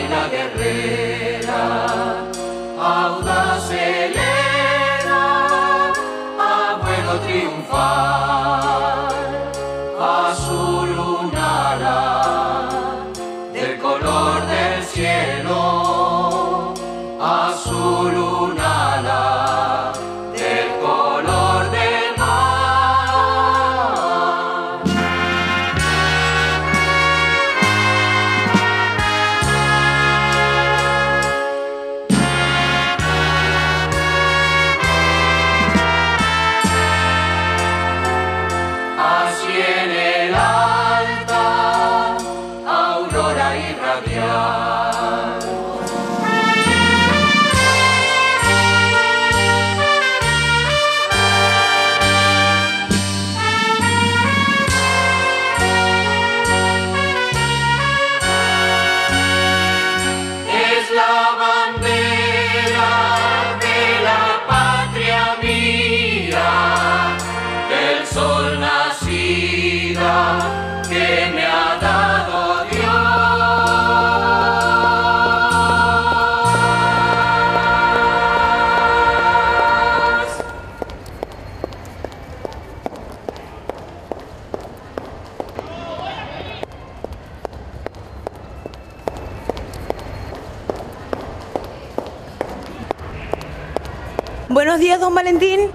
águila guerrera, audaz helena, a vuelo triunfal, azul un ala, del color del cielo, azul un ala, del color del mar. Así en el alta, aurora irradial. Es la bandera de la patria mía, del sol nacida que me ha dado Dios. Buenos días, don Valentín.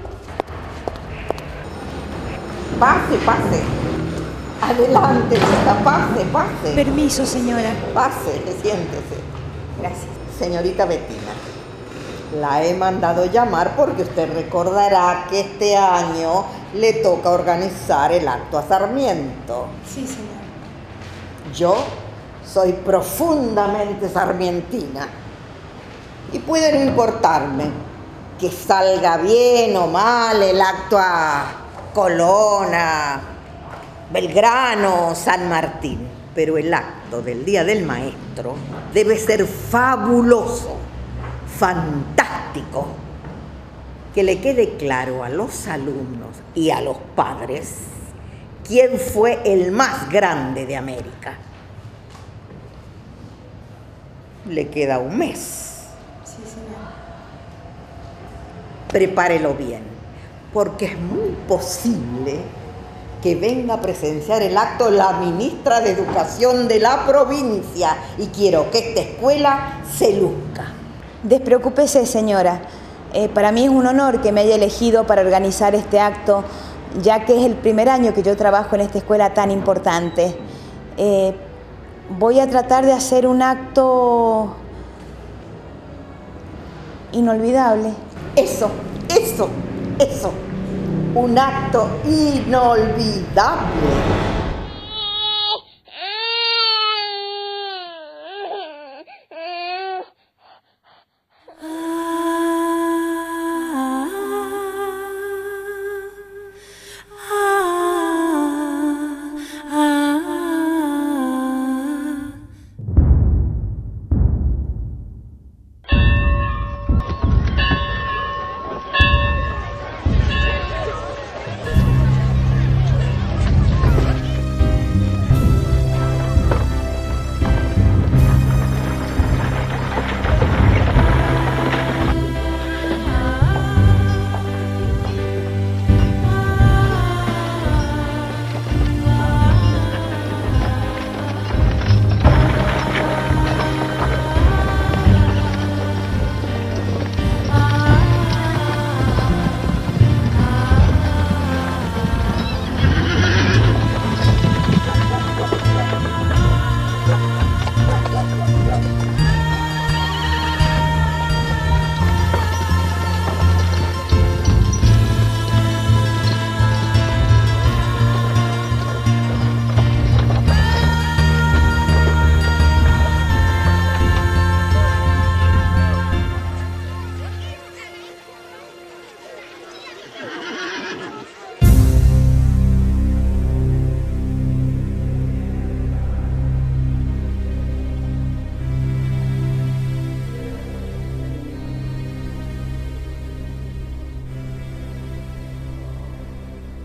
Pase, pase. Adelante, chica, pase, pase. Permiso, señora. Pase, siéntese. Gracias. Señorita Bettina, la he mandado llamar porque usted recordará que este año le toca organizar el acto a Sarmiento. Sí, señora. Yo soy profundamente sarmientina y puede no importarme que salga bien o mal el acto a Colona, Belgrano, San Martín, pero el acto del Día del Maestro debe ser fabuloso, fantástico, que le quede claro a los alumnos y a los padres quién fue el más grande de América. Le queda un mes. Sí, señora. Prepárelo bien, porque es muy posible que venga a presenciar el acto la ministra de Educación de la provincia y quiero que esta escuela se luzca. Despreocúpese, señora. Para mí es un honor que me haya elegido para organizar este acto, ya que es el primer año que yo trabajo en esta escuela tan importante. Voy a tratar de hacer un acto inolvidable. Eso. Un acto inolvidable.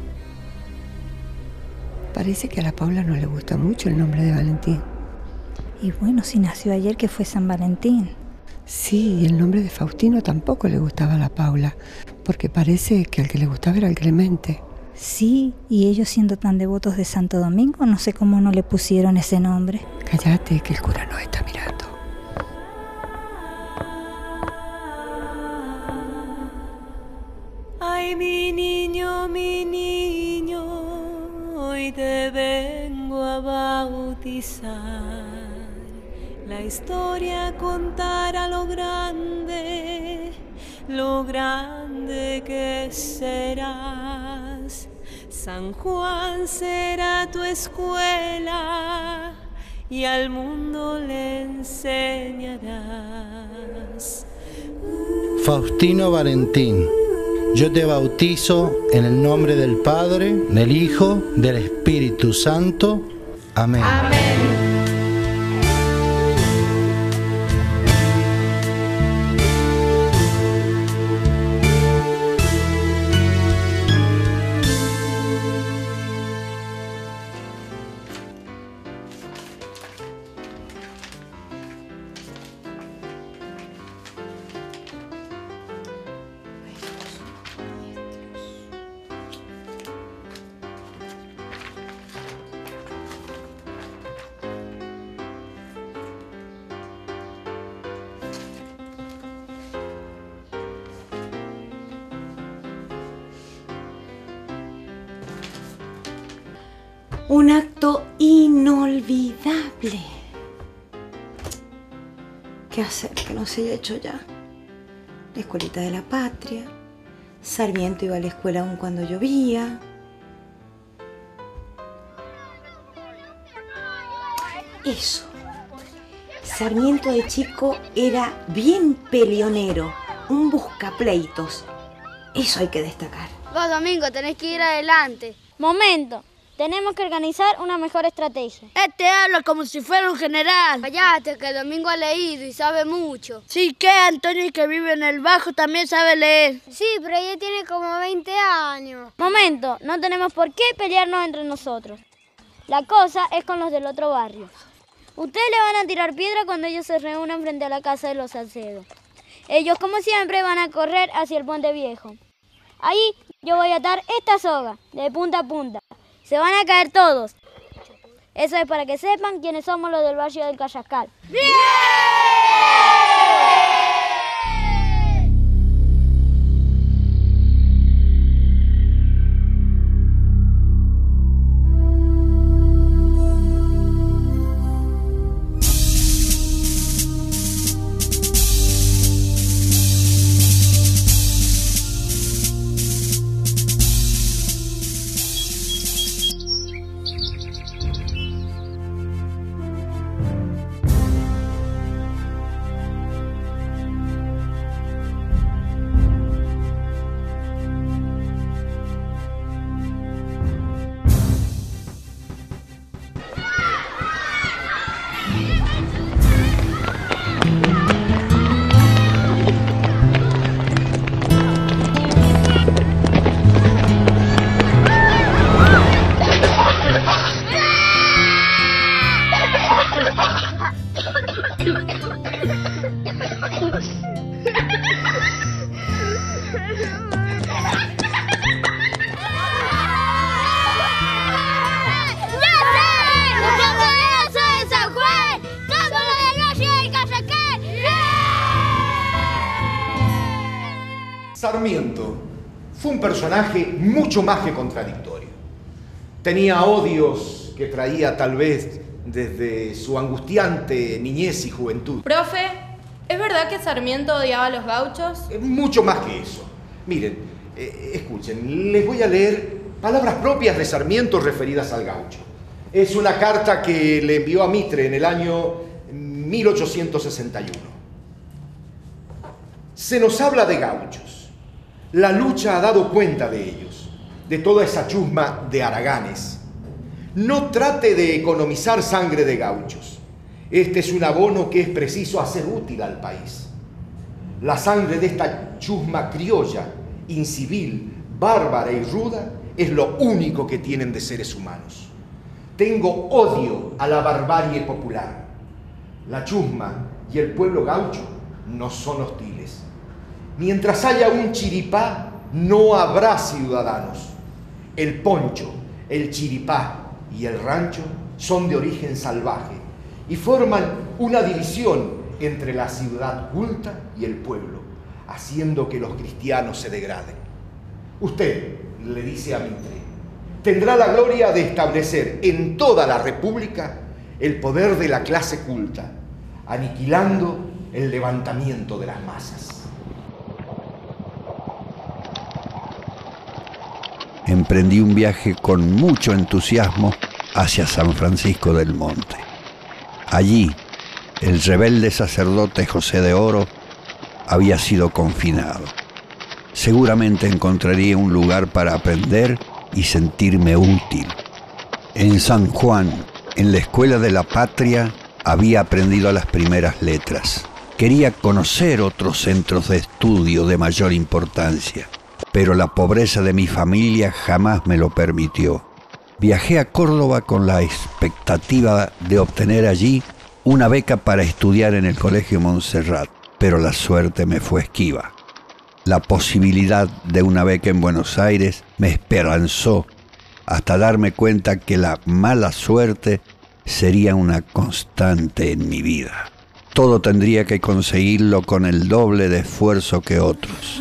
Parece que a la Paula no le gusta mucho el nombre de Valentín. Y bueno, si nació ayer que fue San Valentín. Sí, y el nombre de Faustino tampoco le gustaba a la Paula, porque parece que al que le gustaba era el Clemente. Sí, y ellos siendo tan devotos de Santo Domingo, no sé cómo no le pusieron ese nombre. Cállate, que el cura nos está mirando. Ay, mi niño, hoy te vengo a bautizar. La historia contará lo grande que serás. San Juan será tu escuela y al mundo le enseñarás. Faustino Valentín, yo te bautizo en el nombre del Padre, del Hijo, del Espíritu Santo. Amén. Amén. Un acto inolvidable. ¿Qué hacer que no se haya hecho ya? La escuelita de la patria. Sarmiento iba a la escuela aún cuando llovía. Eso. Sarmiento de chico era bien peleonero, un buscapleitos. Eso hay que destacar. Vos, Domingo, tenés que ir adelante. Momento. Tenemos que organizar una mejor estrategia. Este habla como si fuera un general. Cállate, que Domingo ha leído y sabe mucho. Sí, que Antonio, que vive en el Bajo, también sabe leer. Sí, pero ella tiene como 20 años. Momento, no tenemos por qué pelearnos entre nosotros. La cosa es con los del otro barrio. Ustedes le van a tirar piedra cuando ellos se reúnan frente a la casa de los Salcedo. Ellos, como siempre, van a correr hacia el puente viejo. Ahí yo voy a atar esta soga, de punta a punta. Se van a caer todos. Eso es para que sepan quiénes somos los del barrio del Cayascal. ¡Bien! Sarmiento fue un personaje mucho más que contradictorio. Tenía odios que traía tal vez desde su angustiante niñez y juventud. Profe, ¿es verdad que Sarmiento odiaba a los gauchos? Mucho más que eso. Miren, escuchen, les voy a leer palabras propias de Sarmiento referidas al gaucho. Es una carta que le envió a Mitre en el año 1861. Se nos habla de gauchos. La lucha ha dado cuenta de ellos, de toda esa chusma de haraganes. No trate de economizar sangre de gauchos. Este es un abono que es preciso hacer útil al país. La sangre de esta chusma criolla, incivil, bárbara y ruda es lo único que tienen de seres humanos. Tengo odio a la barbarie popular. La chusma y el pueblo gaucho no son hostiles. Mientras haya un chiripá, no habrá ciudadanos. El poncho, el chiripá y el rancho son de origen salvaje y forman una división entre la ciudad culta y el pueblo, haciendo que los cristianos se degraden. Usted, le dice a Mitre, tendrá la gloria de establecer en toda la República el poder de la clase culta, aniquilando el levantamiento de las masas. Emprendí un viaje con mucho entusiasmo hacia San Francisco del Monte. Allí, el rebelde sacerdote José de Oro había sido confinado. Seguramente encontraría un lugar para aprender y sentirme útil. En San Juan, en la Escuela de la Patria, había aprendido las primeras letras. Quería conocer otros centros de estudio de mayor importancia, pero la pobreza de mi familia jamás me lo permitió. Viajé a Córdoba con la expectativa de obtener allí una beca para estudiar en el Colegio Montserrat, pero la suerte me fue esquiva. La posibilidad de una beca en Buenos Aires me esperanzó hasta darme cuenta que la mala suerte sería una constante en mi vida. Todo tendría que conseguirlo con el doble de esfuerzo que otros.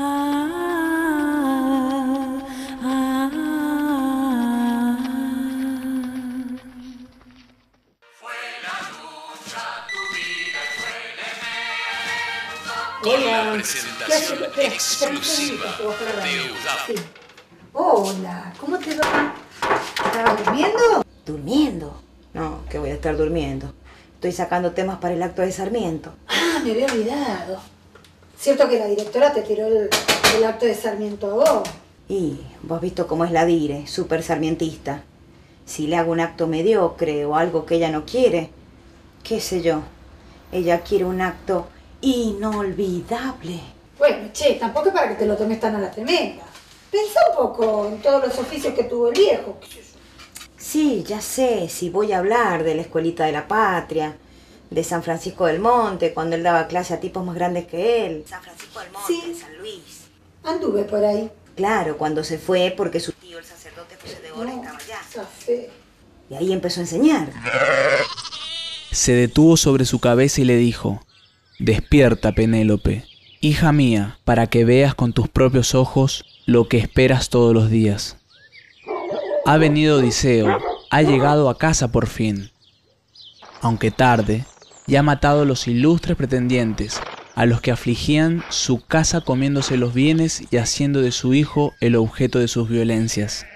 Hola. Presentación exclusiva de UDAP. Sí. Hola, ¿cómo te va? ¿Estabas durmiendo? ¿Durmiendo? No, que voy a estar durmiendo. Estoy sacando temas para el acto de Sarmiento. Ah, me había olvidado. ¿Cierto que la directora te tiró el acto de Sarmiento a vos? Y vos has visto cómo es la dire, súper sarmientista. Si le hago un acto mediocre o algo que ella no quiere, qué sé yo, ella quiere un acto inolvidable. Bueno, che, tampoco es para que te lo tomes tan a la tremenda. Pensá un poco en todos los oficios que tuvo el viejo. Sí, ya sé, si voy a hablar de la Escuelita de la Patria, de San Francisco del Monte, cuando él daba clase a tipos más grandes que él. San Francisco del Monte, sí. San Luis. Anduve por ahí. Claro, cuando se fue porque su tío, el sacerdote José de Oro, estaba allá. Zafé. Y ahí empezó a enseñar. Se detuvo sobre su cabeza y le dijo: «Despierta, Penélope, hija mía, para que veas con tus propios ojos lo que esperas todos los días. Ha venido Odiseo, ha llegado a casa por fin. Aunque tarde, ya ha matado a los ilustres pretendientes, a los que afligían su casa comiéndose los bienes y haciendo de su hijo el objeto de sus violencias».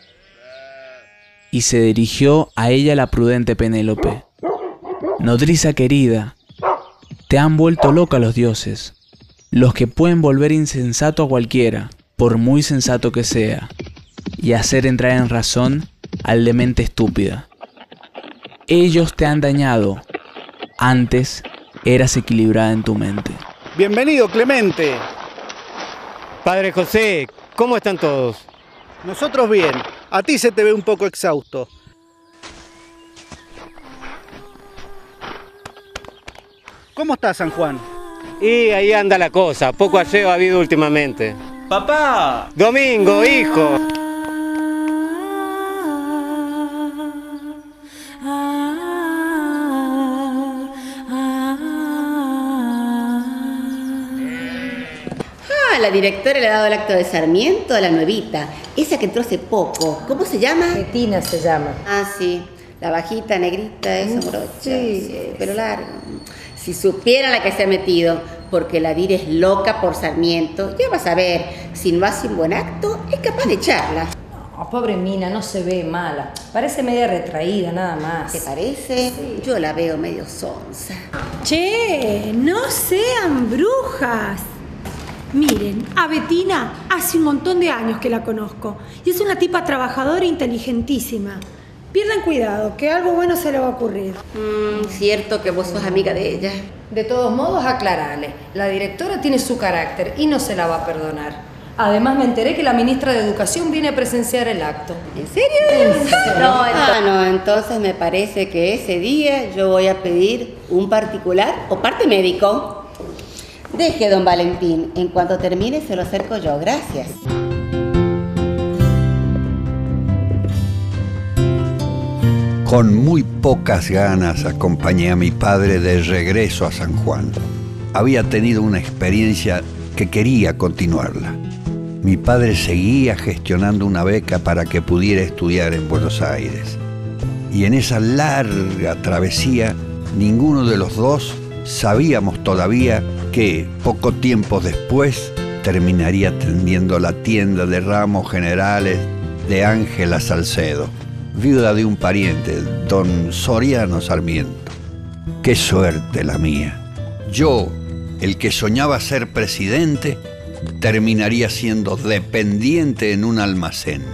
Y se dirigió a ella la prudente Penélope: «Nodriza querida, te han vuelto loca los dioses, los que pueden volver insensato a cualquiera, por muy sensato que sea, y hacer entrar en razón al de mente estúpida. Ellos te han dañado, antes eras equilibrada en tu mente». Bienvenido, Clemente. Padre José, ¿cómo están todos? Nosotros bien. A ti se te ve un poco exhausto. ¿Cómo está San Juan? Y ahí anda la cosa, poco aseo ha habido últimamente. ¡Papá! ¡Domingo, hijo! La directora le ha dado el acto de Sarmiento a la nuevita, esa que entró hace poco. ¿Cómo se llama? Betina se llama. Ah, sí, la bajita, negrita, esa morocha, sí, pero largo. Si supiera la que se ha metido, porque la dire es loca por Sarmiento, ya vas a ver, si no hace un buen acto, es capaz de echarla. No, pobre mina, no se ve mala. Parece media retraída, nada más. ¿Te parece? Sí. Yo la veo medio sonsa. Che, no sean brujas. Miren, a Betina hace un montón de años que la conozco y es una tipa trabajadora e inteligentísima. Pierdan cuidado, que algo bueno se le va a ocurrir. Cierto que vos sos amiga de ella. De todos modos, aclarale. La directora tiene su carácter y no se la va a perdonar. Además me enteré que la ministra de Educación viene a presenciar el acto. ¿En serio? No, entonces me parece que ese día yo voy a pedir un particular o parte médico. Deje, don Valentín. En cuanto termine se lo acerco yo. Gracias. Con muy pocas ganas acompañé a mi padre de regreso a San Juan. Había tenido una experiencia que quería continuarla. Mi padre seguía gestionando una beca para que pudiera estudiar en Buenos Aires. Y en esa larga travesía, ninguno de los dos sabíamos todavía que poco tiempo después terminaría atendiendo la tienda de ramos generales de Ángela Salcedo, viuda de un pariente, don Soriano Sarmiento. ¡Qué suerte la mía! Yo, el que soñaba ser presidente, terminaría siendo dependiente en un almacén.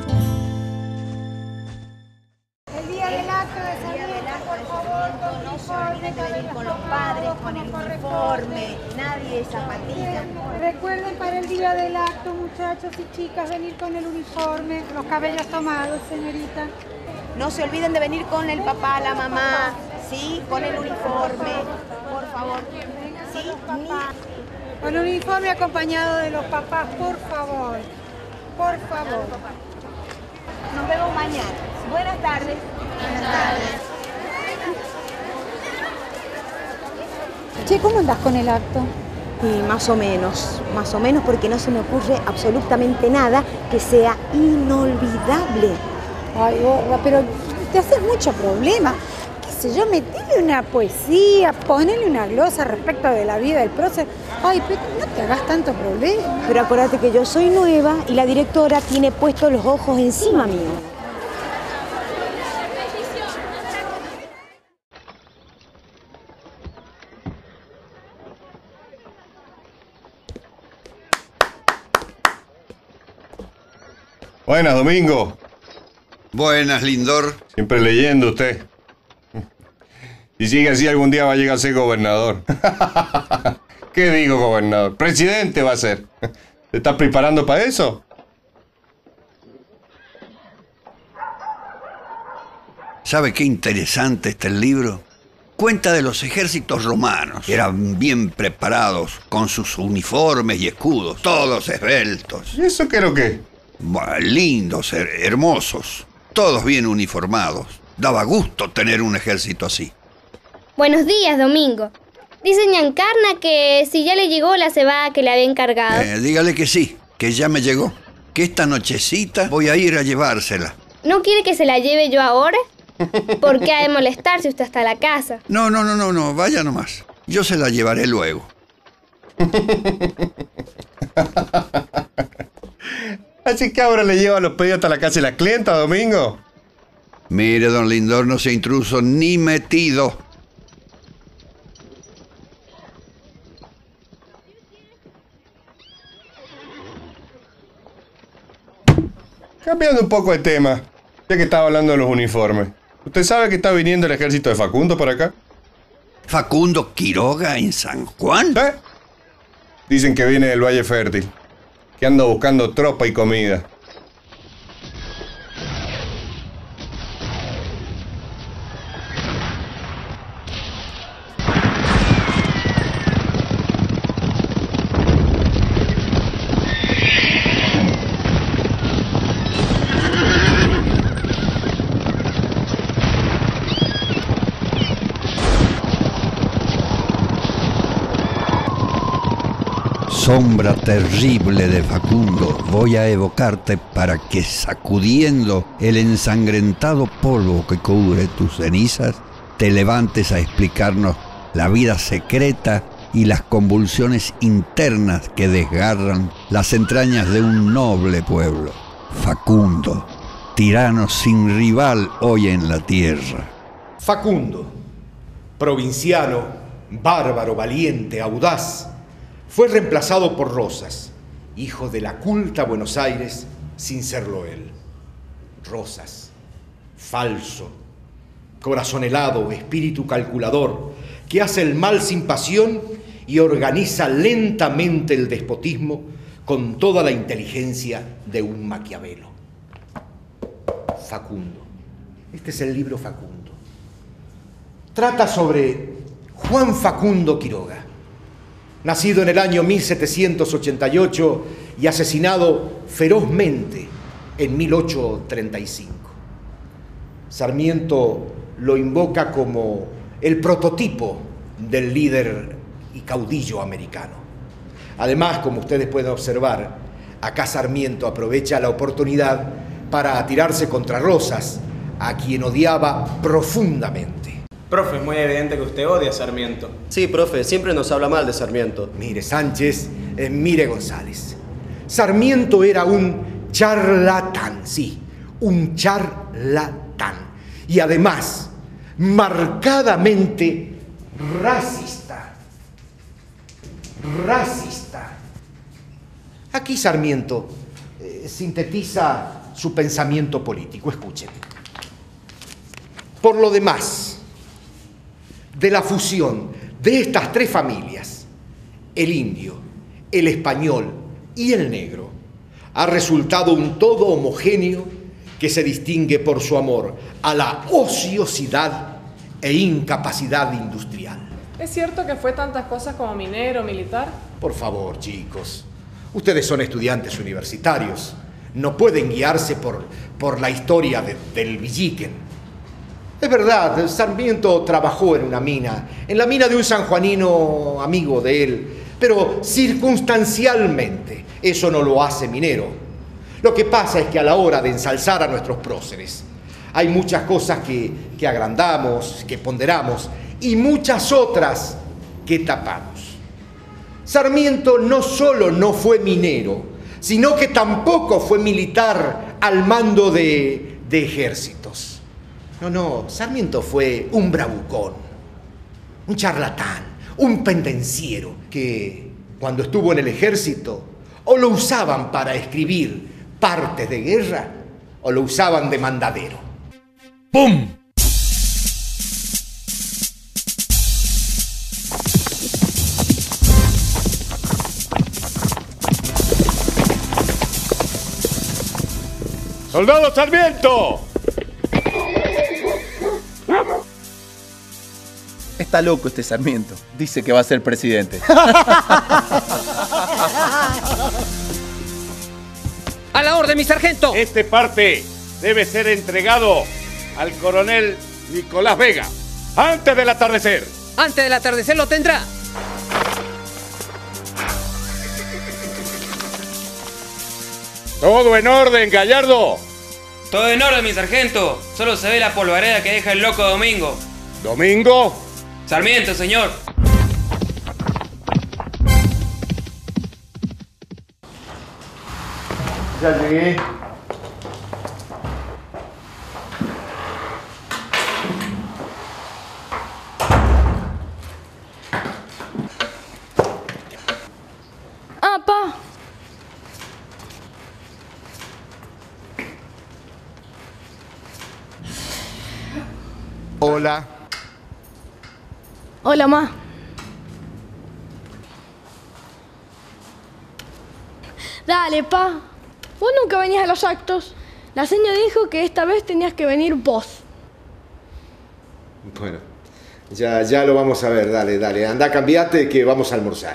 El día del acto de Sarmiento, por favor, con uniforme, venir con los padres, con el uniforme, nadie zapatilla. Recuerden para el día del acto, muchachos y chicas, venir con el uniforme, los cabellos tomados, señorita. No se olviden de venir con el papá, la mamá, ¿sí? Con el uniforme, por favor. ¿Sí, papá? Con un uniforme acompañado de los papás, por favor. Por favor. Nos vemos mañana. Buenas tardes. Buenas tardes. Che, ¿cómo andás con el acto? Y más o menos porque no se me ocurre absolutamente nada que sea inolvidable. Ay, gorda, pero te haces mucho problema. ¿Qué sé yo? Metele una poesía, ponele una glosa respecto de la vida del prócer. Ay, pero no te hagas tanto problema. Pero acuérdate que yo soy nueva y la directora tiene puestos los ojos encima mío. Buenas, Domingo. Buenas, Lindor. Siempre leyendo usted. Si sigue así, algún día va a llegar a ser gobernador. ¿Qué digo, gobernador? Presidente va a ser. ¿Te estás preparando para eso? ¿Sabe qué interesante está el libro? Cuenta de los ejércitos romanos. Eran bien preparados, con sus uniformes y escudos, todos esbeltos. ¿Y eso qué es lo que? Bueno, lindos, hermosos, todos bien uniformados. Daba gusto tener un ejército así. Buenos días, Domingo. Dice Ñancarna que si ya le llegó la cebada que le había encargado. Dígale que sí, que ya me llegó. Que esta nochecita voy a ir a llevársela. ¿No quiere que se la lleve yo ahora? ¿Por qué ha de molestarse usted hasta la casa? No, vaya nomás. Yo se la llevaré luego. Así que ahora le lleva los pedidos hasta la casa de la clienta, Domingo. Mire, don Lindor, no sea intruso ni metido. Cambiando un poco de tema, ya que estaba hablando de los uniformes. ¿Usted sabe que está viniendo el ejército de Facundo por acá? ¿Facundo Quiroga en San Juan? ¿Eh? Dicen que viene del Valle Fértil, que anda buscando tropa y comida. Sombra terrible de Facundo, voy a evocarte para que, sacudiendo el ensangrentado polvo que cubre tus cenizas, te levantes a explicarnos la vida secreta y las convulsiones internas que desgarran las entrañas de un noble pueblo. Facundo, tirano sin rival hoy en la tierra. Facundo, provinciano, bárbaro, valiente, audaz, fue reemplazado por Rosas, hijo de la culta Buenos Aires, sin serlo él. Rosas, falso, corazón helado, espíritu calculador, que hace el mal sin pasión y organiza lentamente el despotismo con toda la inteligencia de un Maquiavelo. Facundo. Este es el libro Facundo. Trata sobre Juan Facundo Quiroga, nacido en el año 1788 y asesinado ferozmente en 1835. Sarmiento lo invoca como el prototipo del líder y caudillo americano. Además, como ustedes pueden observar, acá Sarmiento aprovecha la oportunidad para tirarse contra Rosas, a quien odiaba profundamente. Profe, es muy evidente que usted odia a Sarmiento. Sí, profe, siempre nos habla mal de Sarmiento. Mire Sánchez, mire González. Sarmiento era un charlatán, sí, un charlatán. Y además, marcadamente racista. Racista. Aquí Sarmiento sintetiza su pensamiento político. Escuchen. Por lo demás, de la fusión de estas tres familias, el indio, el español y el negro, ha resultado un todo homogéneo que se distingue por su amor a la ociosidad e incapacidad industrial. ¿Es cierto que fue tantas cosas como minero, militar? Por favor, chicos, ustedes son estudiantes universitarios, no pueden guiarse por la historia del Villiquen. Es verdad, Sarmiento trabajó en una mina, en la mina de un sanjuanino amigo de él, pero circunstancialmente eso no lo hace minero. Lo que pasa es que a la hora de ensalzar a nuestros próceres, hay muchas cosas que agrandamos, que ponderamos, y muchas otras que tapamos. Sarmiento no solo no fue minero, sino que tampoco fue militar al mando de ejércitos. No, Sarmiento fue un bravucón, un charlatán, un pendenciero que cuando estuvo en el ejército o lo usaban para escribir partes de guerra o lo usaban de mandadero. ¡Pum! ¡Soldado Sarmiento! Está loco este Sarmiento. Dice que va a ser presidente. ¡A la orden, mi sargento! Este parte debe ser entregado al coronel Nicolás Vega antes del atardecer. Antes del atardecer lo tendrá. Todo en orden, Gallardo. Todo en orden, mi sargento. Solo se ve la polvareda que deja el loco Domingo. ¿Domingo? Sarmiento, señor. Ya llegué. Ah, pa. Hola. Hola, ma. Dale, pa. Vos nunca venías a los actos. La señora dijo que esta vez tenías que venir vos. Bueno, ya lo vamos a ver. Dale. Anda, cambiate que vamos a almorzar.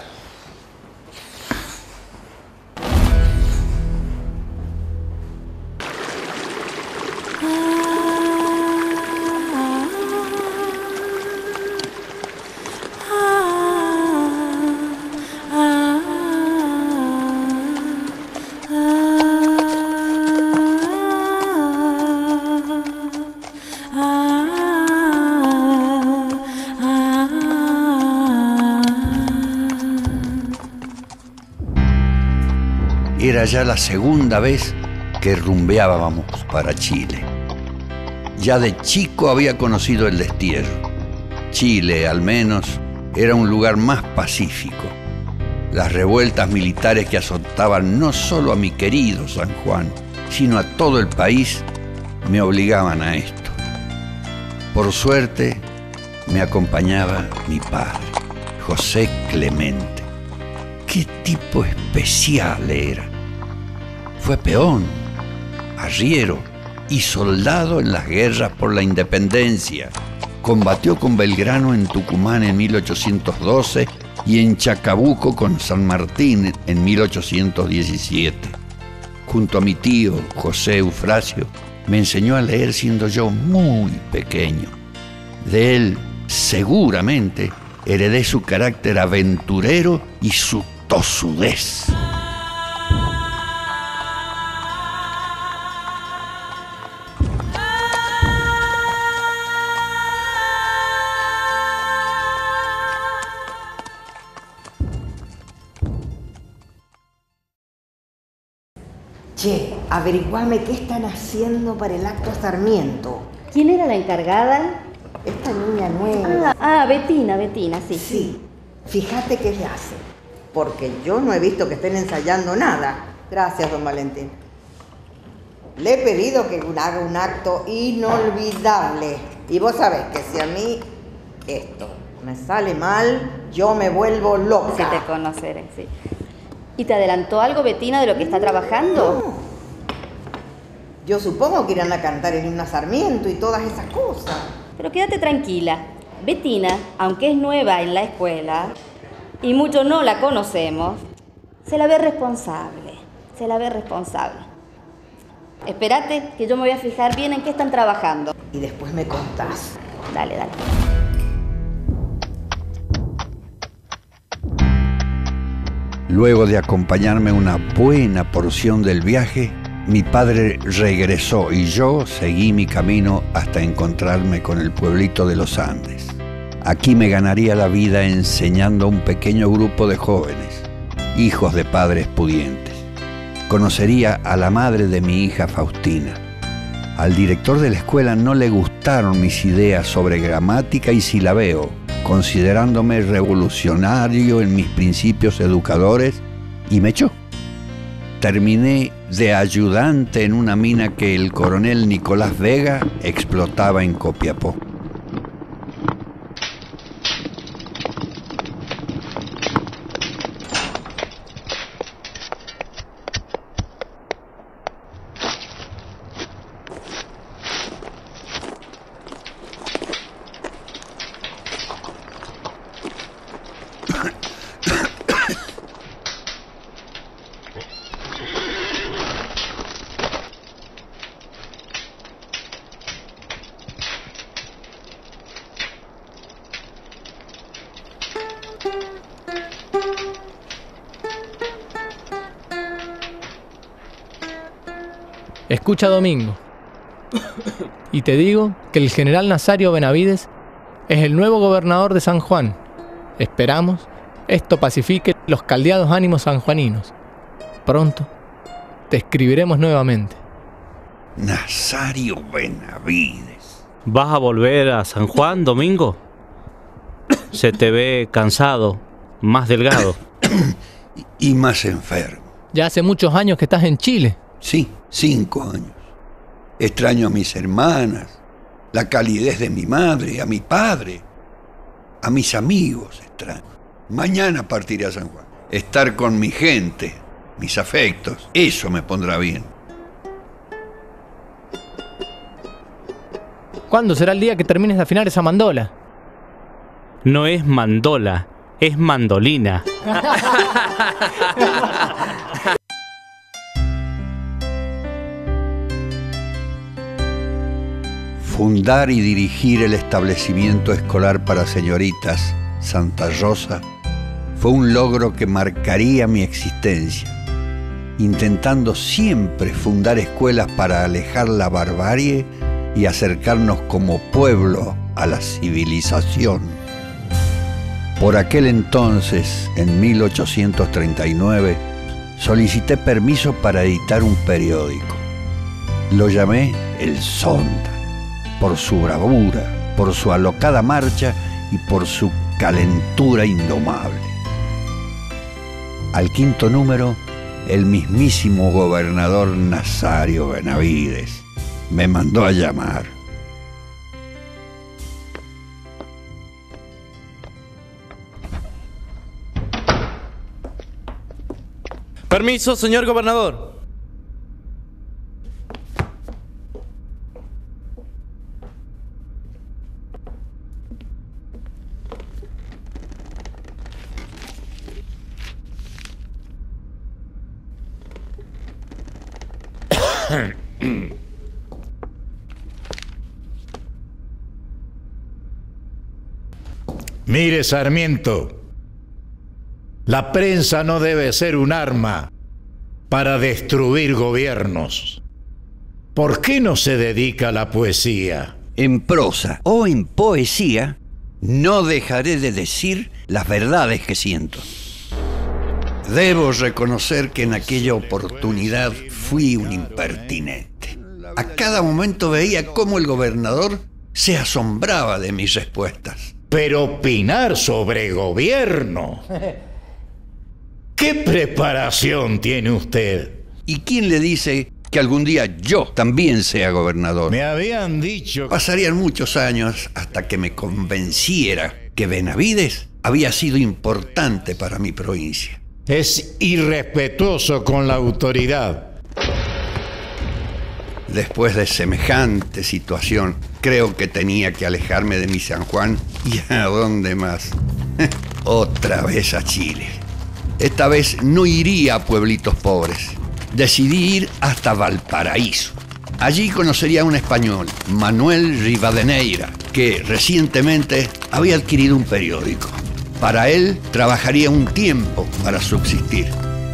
Era ya la segunda vez que rumbeábamos para Chile. Ya de chico había conocido el destierro. Chile, al menos, era un lugar más pacífico. Las revueltas militares que azotaban no solo a mi querido San Juan, sino a todo el país, me obligaban a esto. Por suerte, me acompañaba mi padre, José Clemente, qué tipo especial era. Fue peón, arriero y soldado en las guerras por la independencia. Combatió con Belgrano en Tucumán en 1812 y en Chacabuco con San Martín en 1817. Junto a mi tío, José Eufrasio, me enseñó a leer siendo yo muy pequeño. De él, seguramente, heredé su carácter aventurero y su tosudez. Che, averiguame qué están haciendo para el acto Sarmiento. ¿Quién era la encargada? Esta niña nueva. Betina, sí. Sí, fíjate qué le hace, porque yo no he visto que estén ensayando nada. Gracias, don Valentín. Le he pedido que haga un acto inolvidable. Y vos sabés que si a mí esto me sale mal, yo me vuelvo loca. Si te conoceré, sí. ¿Y te adelantó algo, Betina, de lo que está trabajando? No. Yo supongo que irán a cantar el himno a Sarmiento y todas esas cosas. Pero quédate tranquila. Betina, aunque es nueva en la escuela y muchos no la conocemos, se la ve responsable. Espérate, que yo me voy a fijar bien en qué están trabajando. Y después me contás. Dale. Luego de acompañarme una buena porción del viaje, mi padre regresó y yo seguí mi camino hasta encontrarme con el pueblito de los Andes. Aquí me ganaría la vida enseñando a un pequeño grupo de jóvenes, hijos de padres pudientes. Conocería a la madre de mi hija Faustina. Al director de la escuela no le gustaron mis ideas sobre gramática y silabeo, considerándome revolucionario en mis principios educadores, y me echó. Terminé de ayudante en una mina que el coronel Nicolás Vega explotaba en Copiapó. Escucha, Domingo, y te digo que el general Nazario Benavides es el nuevo gobernador de San Juan. Esperamos esto pacifique los caldeados ánimos sanjuaninos. Pronto te escribiremos nuevamente. Nazario Benavides. ¿Vas a volver a San Juan, Domingo? Se te ve cansado, más delgado. Y más enfermo. Ya hace muchos años que estás en Chile. Sí, 5 años. Extraño a mis hermanas, la calidez de mi madre, a mi padre, a mis amigos extraño. Mañana partiré a San Juan. Estar con mi gente, mis afectos, eso me pondrá bien. ¿Cuándo será el día que termines de afinar esa mandola? No es mandola, es mandolina. Fundar y dirigir el establecimiento escolar para señoritas Santa Rosa fue un logro que marcaría mi existencia, intentando siempre fundar escuelas para alejar la barbarie y acercarnos como pueblo a la civilización. Por aquel entonces, en 1839, solicité permiso para editar un periódico. Lo llamé El Sonda, por su bravura, por su alocada marcha y por su calentura indomable. Al 5.º número, el mismísimo gobernador Nazario Benavides me mandó a llamar. Permiso, señor gobernador. Mire, Sarmiento, la prensa no debe ser un arma para destruir gobiernos. ¿Por qué no se dedica a la poesía? En prosa o en poesía, no dejaré de decir las verdades que siento. Debo reconocer que en aquella oportunidad fui un impertinente. A cada momento veía cómo el gobernador se asombraba de mis respuestas. Pero opinar sobre gobierno... ¿Qué preparación tiene usted? ¿Y quién le dice que algún día yo también sea gobernador? Me habían dicho... Pasarían muchos años hasta que me convenciera que Benavides había sido importante para mi provincia. Es irrespetuoso con la autoridad. Después de semejante situación, creo que tenía que alejarme de mi San Juan. ¿Y a dónde más? Otra vez a Chile. Esta vez no iría a pueblitos pobres. Decidí ir hasta Valparaíso. Allí conocería a un español, Manuel Rivadeneira, que recientemente había adquirido un periódico. Para él trabajaría un tiempo para subsistir.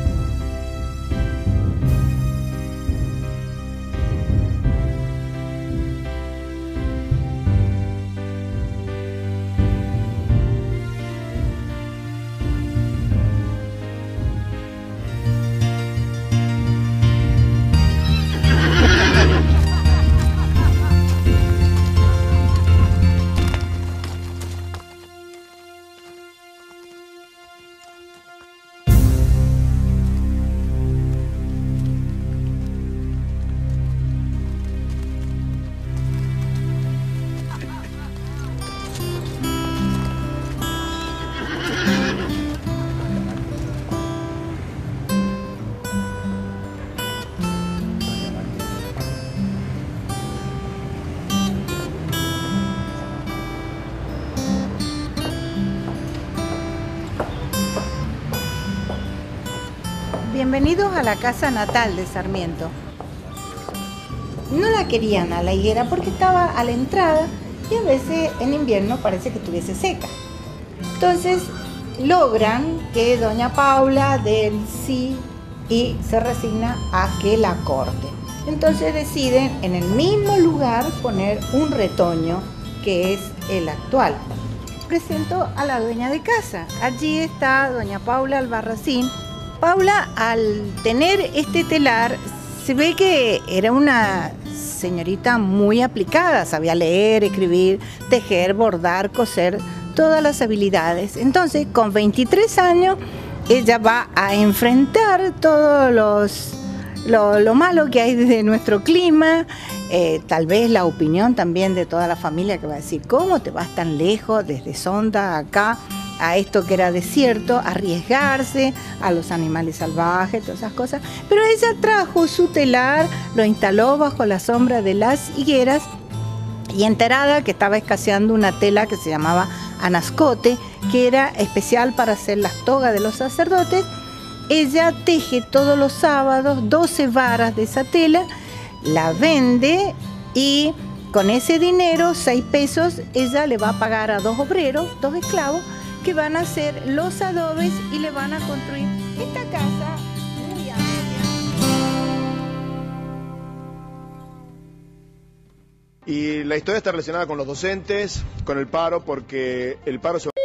Bienvenidos a la casa natal de Sarmiento. No la querían a la higuera porque estaba a la entrada y a veces en invierno parece que estuviese seca. Entonces logran que doña Paula dé el sí y se resigna a que la corte. Entonces deciden en el mismo lugar poner un retoño que es el actual. Presento a la dueña de casa. Allí está doña Paula Albarracín. Paula, al tener este telar, se ve que era una señorita muy aplicada, sabía leer, escribir, tejer, bordar, coser, todas las habilidades. Entonces, con 23 años, ella va a enfrentar todo lo malo que hay de nuestro clima, tal vez la opinión también de toda la familia que va a decir, ¿cómo te vas tan lejos desde Sonda acá? A esto que era desierto, arriesgarse a los animales salvajes, todas esas cosas. Pero ella trajo su telar, lo instaló bajo la sombra de las higueras y enterada que estaba escaseando una tela que se llamaba anascote, que era especial para hacer las togas de los sacerdotes, ella teje todos los sábados 12 varas de esa tela, la vende y con ese dinero, 6 pesos, ella le va a pagar a 2 obreros, 2 esclavos, que van a hacer los adobes y le van a construir esta casa muy amplia. Y la historia está relacionada con los docentes, con el paro, porque el paro se...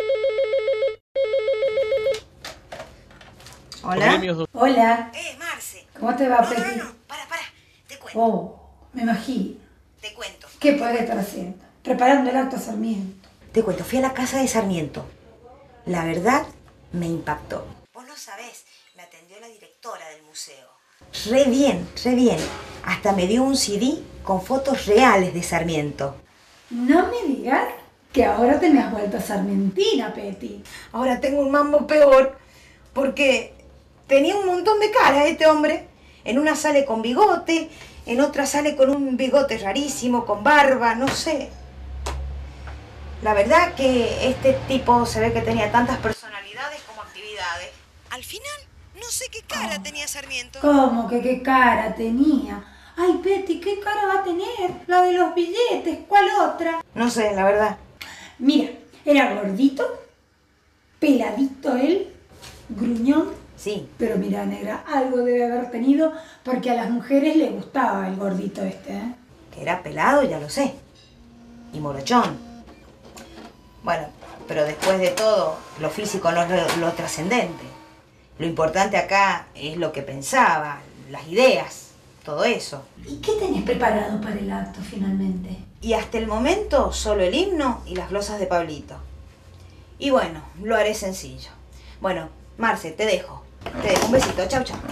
Hola. Hola. Marce. ¿Cómo te va, No, Peti? para, te cuento. Oh, me imagino. Te cuento. ¿Qué puedes estar haciendo? Preparando el acto a Sarmiento. Te cuento, fui a la casa de Sarmiento. La verdad, me impactó. Vos no sabés, me atendió la directora del museo. Re bien, re bien. Hasta me dio un CD con fotos reales de Sarmiento. No me digas que ahora te me has vuelto sarmentina, Peti. Ahora tengo un mambo peor porque tenía un montón de caras este hombre. En una sale con bigote, en otra sale con un bigote rarísimo, con barba, no sé. La verdad que este tipo se ve que tenía tantas personalidades como actividades. Al final, no sé qué cara tenía Sarmiento. ¿Cómo que qué cara tenía? Ay, Betty, ¿qué cara va a tener? La de los billetes, ¿cuál otra? No sé, la verdad. Mira, era gordito, peladito él, gruñón. Sí. Pero mira, negra, algo debe haber tenido porque a las mujeres les gustaba el gordito este, ¿eh? Que era pelado, ya lo sé. Y morochón. Bueno, pero después de todo, lo físico no es lo trascendente. Lo importante acá es lo que pensaba, las ideas, todo eso. ¿Y qué tenés preparado para el acto finalmente? Y hasta el momento, solo el himno y las glosas de Pablito. Y bueno, lo haré sencillo. Bueno, Marce, te dejo. Te dejo un besito. Chau, chau.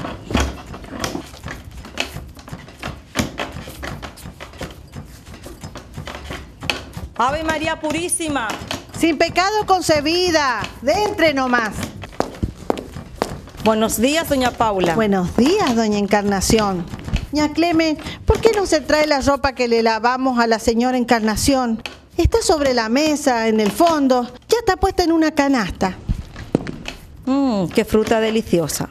Ave María Purísima. Sin pecado concebida. De entre nomás. Buenos días, doña Paula. Buenos días, doña Encarnación. Ña Clemen, ¿por qué no se trae la ropa que le lavamos a la señora Encarnación? Está sobre la mesa, en el fondo. Ya está puesta en una canasta. Qué fruta deliciosa.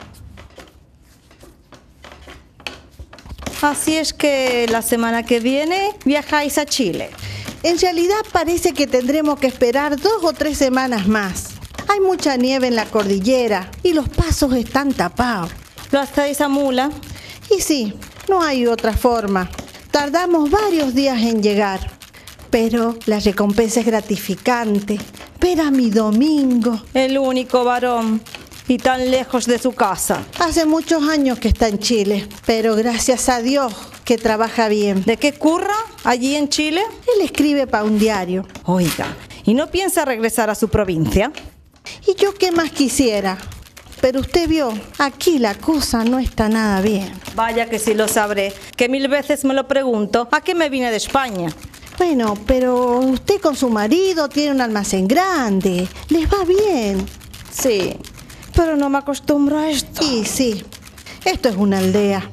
Así es que la semana que viene viajáis a Chile. En realidad parece que tendremos que esperar 2 o 3 semanas más. Hay mucha nieve en la cordillera y los pasos están tapados. ¿Lo hacéis a mula? Y sí, no hay otra forma. Tardamos varios días en llegar, pero la recompensa es gratificante. Ver a mi Domingo. El único varón. Y tan lejos de su casa. Hace muchos años que está en Chile, pero gracias a Dios que trabaja bien. ¿De qué curra allí en Chile? Él escribe para un diario. Oiga, ¿y no piensa regresar a su provincia? ¿Y yo qué más quisiera? Pero usted vio, aquí la cosa no está nada bien. Vaya que sí lo sabré, que 1000 veces me lo pregunto, ¿a qué me vine de España? Bueno, pero usted con su marido tiene un almacén grande, les va bien. Sí, pero no me acostumbro a esto. Sí, esto es una aldea.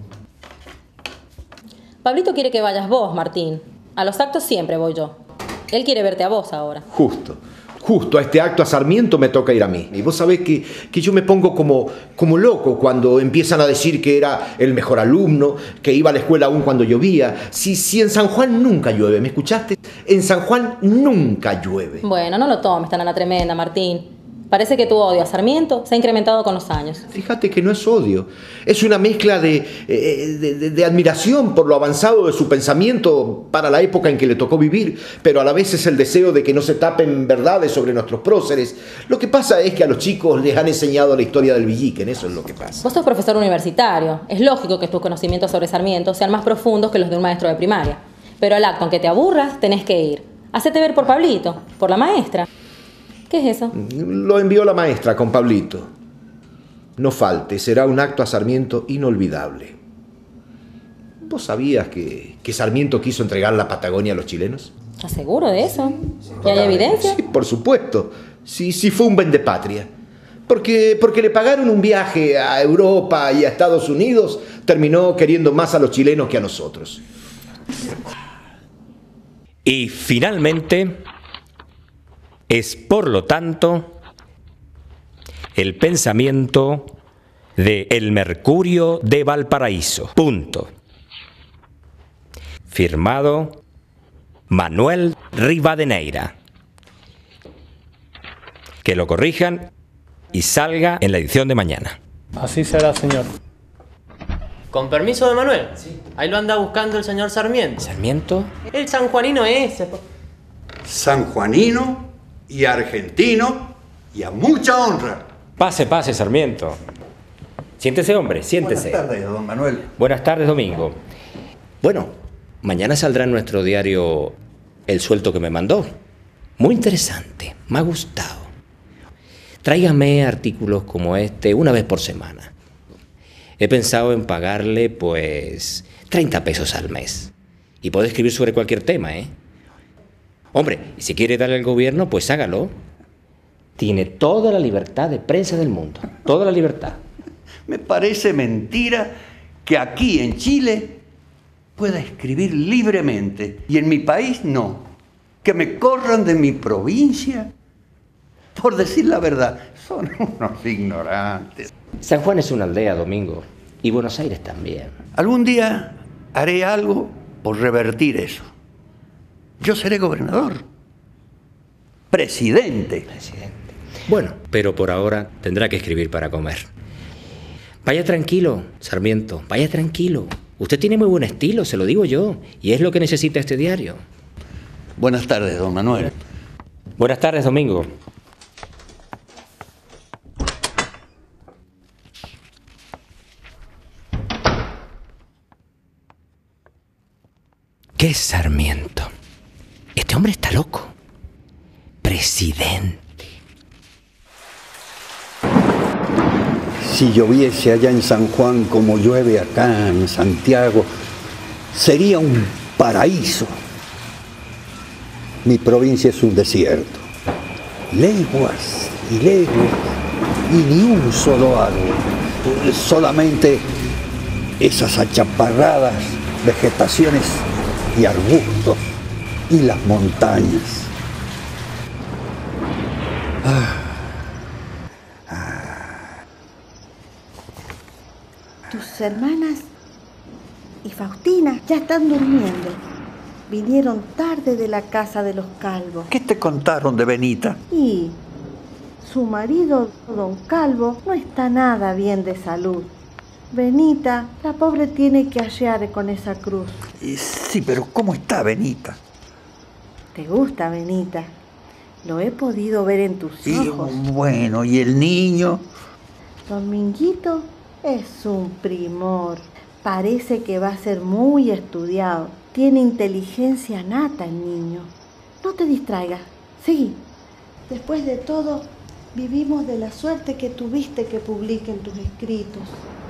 Pablito quiere que vayas vos, Martín. A los actos siempre voy yo. Él quiere verte a vos ahora. Justo a este acto a Sarmiento me toca ir a mí. Y vos sabés que yo me pongo como loco cuando empiezan a decir que era el mejor alumno, que iba a la escuela aún cuando llovía. Si en San Juan nunca llueve, ¿me escuchaste? En San Juan nunca llueve. Bueno, no lo tomes tan a la tremenda, Martín. Parece que tu odio a Sarmiento se ha incrementado con los años. Fíjate que no es odio, es una mezcla de admiración por lo avanzado de su pensamiento para la época en que le tocó vivir, pero a la vez es el deseo de que no se tapen verdades sobre nuestros próceres. Lo que pasa es que a los chicos les han enseñado la historia del Villiquen, eso es lo que pasa. Vos sos profesor universitario, es lógico que tus conocimientos sobre Sarmiento sean más profundos que los de un maestro de primaria. Pero al acto, aunque te aburras, tenés que ir. Hacete ver por Pablito, por la maestra. ¿Qué es eso? Lo envió la maestra con Pablito. No falte, será un acto a Sarmiento inolvidable. ¿Vos sabías que Sarmiento quiso entregar la Patagonia a los chilenos? ¿Estás seguro de eso? ¿Y hay evidencia? Sí, por supuesto. Sí, fue un vendepatria. Porque le pagaron un viaje a Europa y a Estados Unidos, terminó queriendo más a los chilenos que a nosotros. Y finalmente, es por lo tanto el pensamiento de El Mercurio de Valparaíso. Punto. Firmado Manuel Rivadeneira. Que lo corrijan y salga en la edición de mañana. Así será, señor. Con permiso de Manuel. Sí. Ahí lo anda buscando el señor Sarmiento. ¿Sarmiento? El sanjuanino ese. Sanjuanino y argentino y a mucha honra. Pase, Sarmiento. Siéntese, hombre, siéntese. Buenas tardes, don Manuel. Buenas tardes, Domingo. Bueno, mañana saldrá en nuestro diario el sueldo que me mandó. Muy interesante, me ha gustado. Tráigame artículos como este una vez por semana. He pensado en pagarle, pues, 30 pesos al mes. Y puede escribir sobre cualquier tema, ¿eh? Hombre, y si quiere darle al gobierno, pues hágalo. Tiene toda la libertad de prensa del mundo. Toda la libertad. Me parece mentira que aquí en Chile pueda escribir libremente y en mi país no. Que me corran de mi provincia por decir la verdad. Son unos ignorantes. San Juan es una aldea, Domingo, y Buenos Aires también. Algún día haré algo por revertir eso. Yo seré gobernador. Presidente. Bueno, pero por ahora tendrá que escribir para comer. Vaya tranquilo, Sarmiento, vaya tranquilo. Usted tiene muy buen estilo, se lo digo yo, y es lo que necesita este diario. Buenas tardes, don Manuel. Buenas tardes, Domingo. ¿Qué es Sarmiento? Este hombre está loco. Presidente. Si lloviese allá en San Juan como llueve acá en Santiago, sería un paraíso. Mi provincia es un desierto. Leguas y leguas y ni un solo árbol. Solamente esas achaparradas vegetaciones y arbustos y las montañas. Tus hermanas y Faustina ya están durmiendo. Vinieron tarde de la casa de los Calvos. ¿Qué te contaron de Benita? Y su marido, don Calvo, no está nada bien de salud. Benita, la pobre tiene que hallar con esa cruz. Sí, pero ¿cómo está Benita? ¿Te gusta Benita? Lo he podido ver en tus ojos. Bueno, ¿y el niño? Dominguito es un primor. Parece que va a ser muy estudiado. Tiene inteligencia nata el niño. No te distraigas. Seguí. Después de todo, vivimos de la suerte que tuviste que publiquen tus escritos.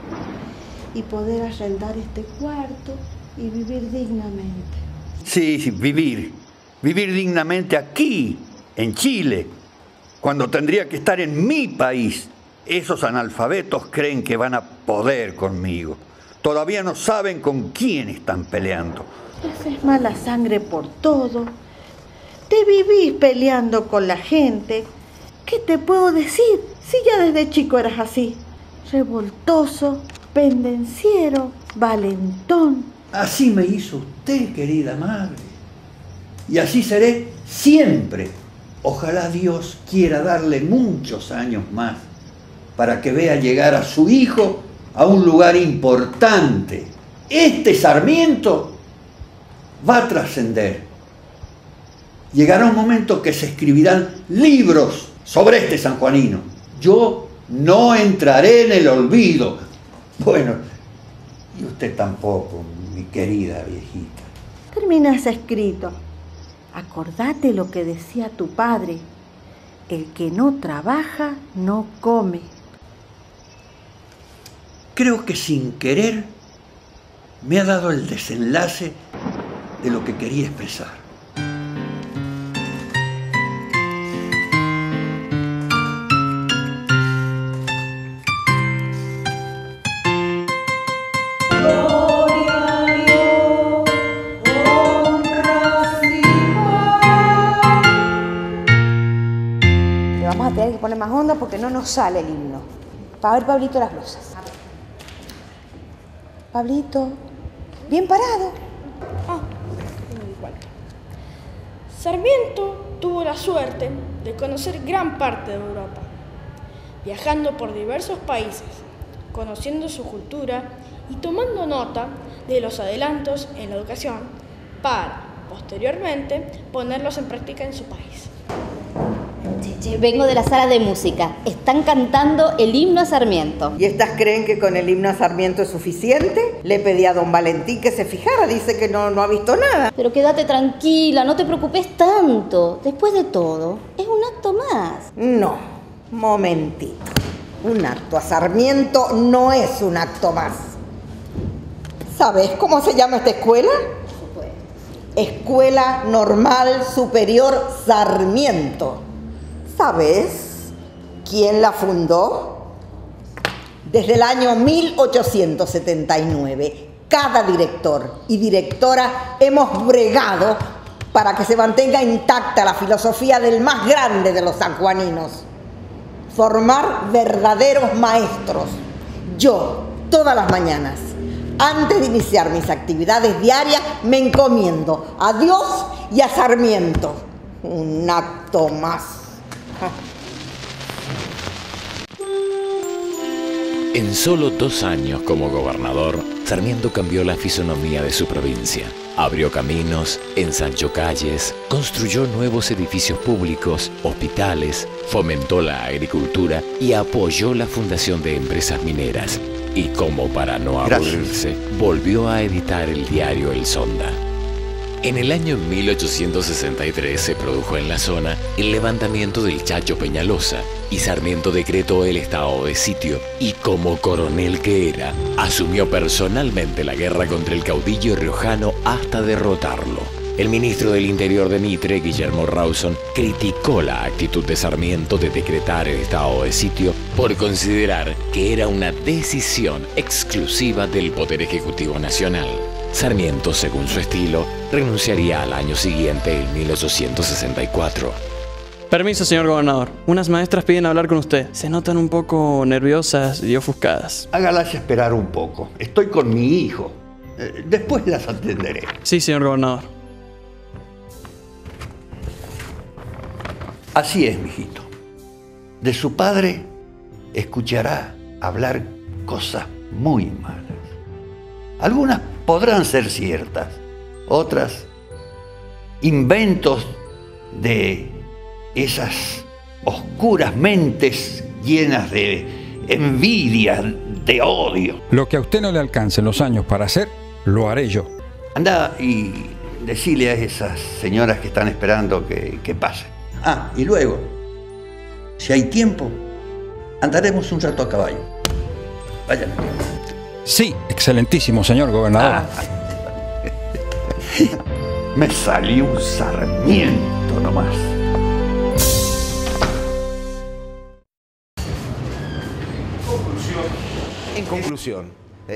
Y poder arrendar este cuarto y vivir dignamente. Sí, vivir. Vivir dignamente aquí, en Chile, cuando tendría que estar en mi país. Esos analfabetos creen que van a poder conmigo. Todavía no saben con quién están peleando. Haces mala sangre por todo. Te vivís peleando con la gente. ¿Qué te puedo decir? Si ya desde chico eras así. Revoltoso, pendenciero, valentón. Así me hizo usted, querida madre. Y así seré siempre. Ojalá Dios quiera darle muchos años más para que vea llegar a su hijo a un lugar importante. Este Sarmiento va a trascender. Llegará un momento que se escribirán libros sobre este sanjuanino. Yo no entraré en el olvido. Bueno, y usted tampoco, mi querida viejita. Termina ese escrito. Acordate lo que decía tu padre. El que no trabaja, no come. Creo que sin querer me ha dado el desenlace de lo que quería expresar. Le vamos a tener que poner más hondo porque no nos sale el himno. Para ver, Pablito, las blusas. Pablito, bien parado. Igual. Sarmiento tuvo la suerte de conocer gran parte de Europa, viajando por diversos países, conociendo su cultura y tomando nota de los adelantos en la educación para, posteriormente, ponerlos en práctica en su país. Vengo de la sala de música. Están cantando el himno a Sarmiento. ¿Y estas creen que con el himno a Sarmiento es suficiente? Le pedí a don Valentín que se fijara, dice que no ha visto nada. Pero quédate tranquila, no te preocupes tanto. Después de todo, es un acto más. No, momentito. Un acto a Sarmiento no es un acto más. ¿Sabes cómo se llama esta escuela? Escuela Normal Superior Sarmiento. ¿Sabes quién la fundó? Desde el año 1879, cada director y directora hemos bregado para que se mantenga intacta la filosofía del más grande de los sanjuaninos: formar verdaderos maestros. Yo, todas las mañanas, antes de iniciar mis actividades diarias, me encomiendo a Dios y a Sarmiento. Un acto más. En solo 2 años como gobernador, Sarmiento cambió la fisonomía de su provincia. Abrió caminos, ensanchó calles, construyó nuevos edificios públicos, hospitales, fomentó la agricultura y apoyó la fundación de empresas mineras. Y como para no aburrirse, volvió a editar el diario El Sonda. En el año 1863 se produjo en la zona el levantamiento del Chacho Peñalosa y Sarmiento decretó el estado de sitio y, como coronel que era, asumió personalmente la guerra contra el caudillo riojano hasta derrotarlo. El ministro del Interior de Mitre, Guillermo Rawson, criticó la actitud de Sarmiento de decretar el estado de sitio por considerar que era una decisión exclusiva del Poder Ejecutivo Nacional. Sarmiento, según su estilo, renunciaría al año siguiente, en 1864. Permiso, señor gobernador. Unas maestras piden hablar con usted. Se notan un poco nerviosas y ofuscadas. Hágalas esperar un poco. Estoy con mi hijo. Después las atenderé. Sí, señor gobernador. Así es, mijito. De su padre escuchará hablar cosas muy malas. Algunas podrán ser ciertas, otras inventos de esas oscuras mentes llenas de envidia, de odio. Lo que a usted no le alcance en los años para hacer, lo haré yo. Anda y decile a esas señoras que están esperando que pasen. Ah, y luego, si hay tiempo, andaremos un rato a caballo. Vayan. Sí, excelentísimo, señor gobernador. Me salió un Sarmiento nomás. En conclusión,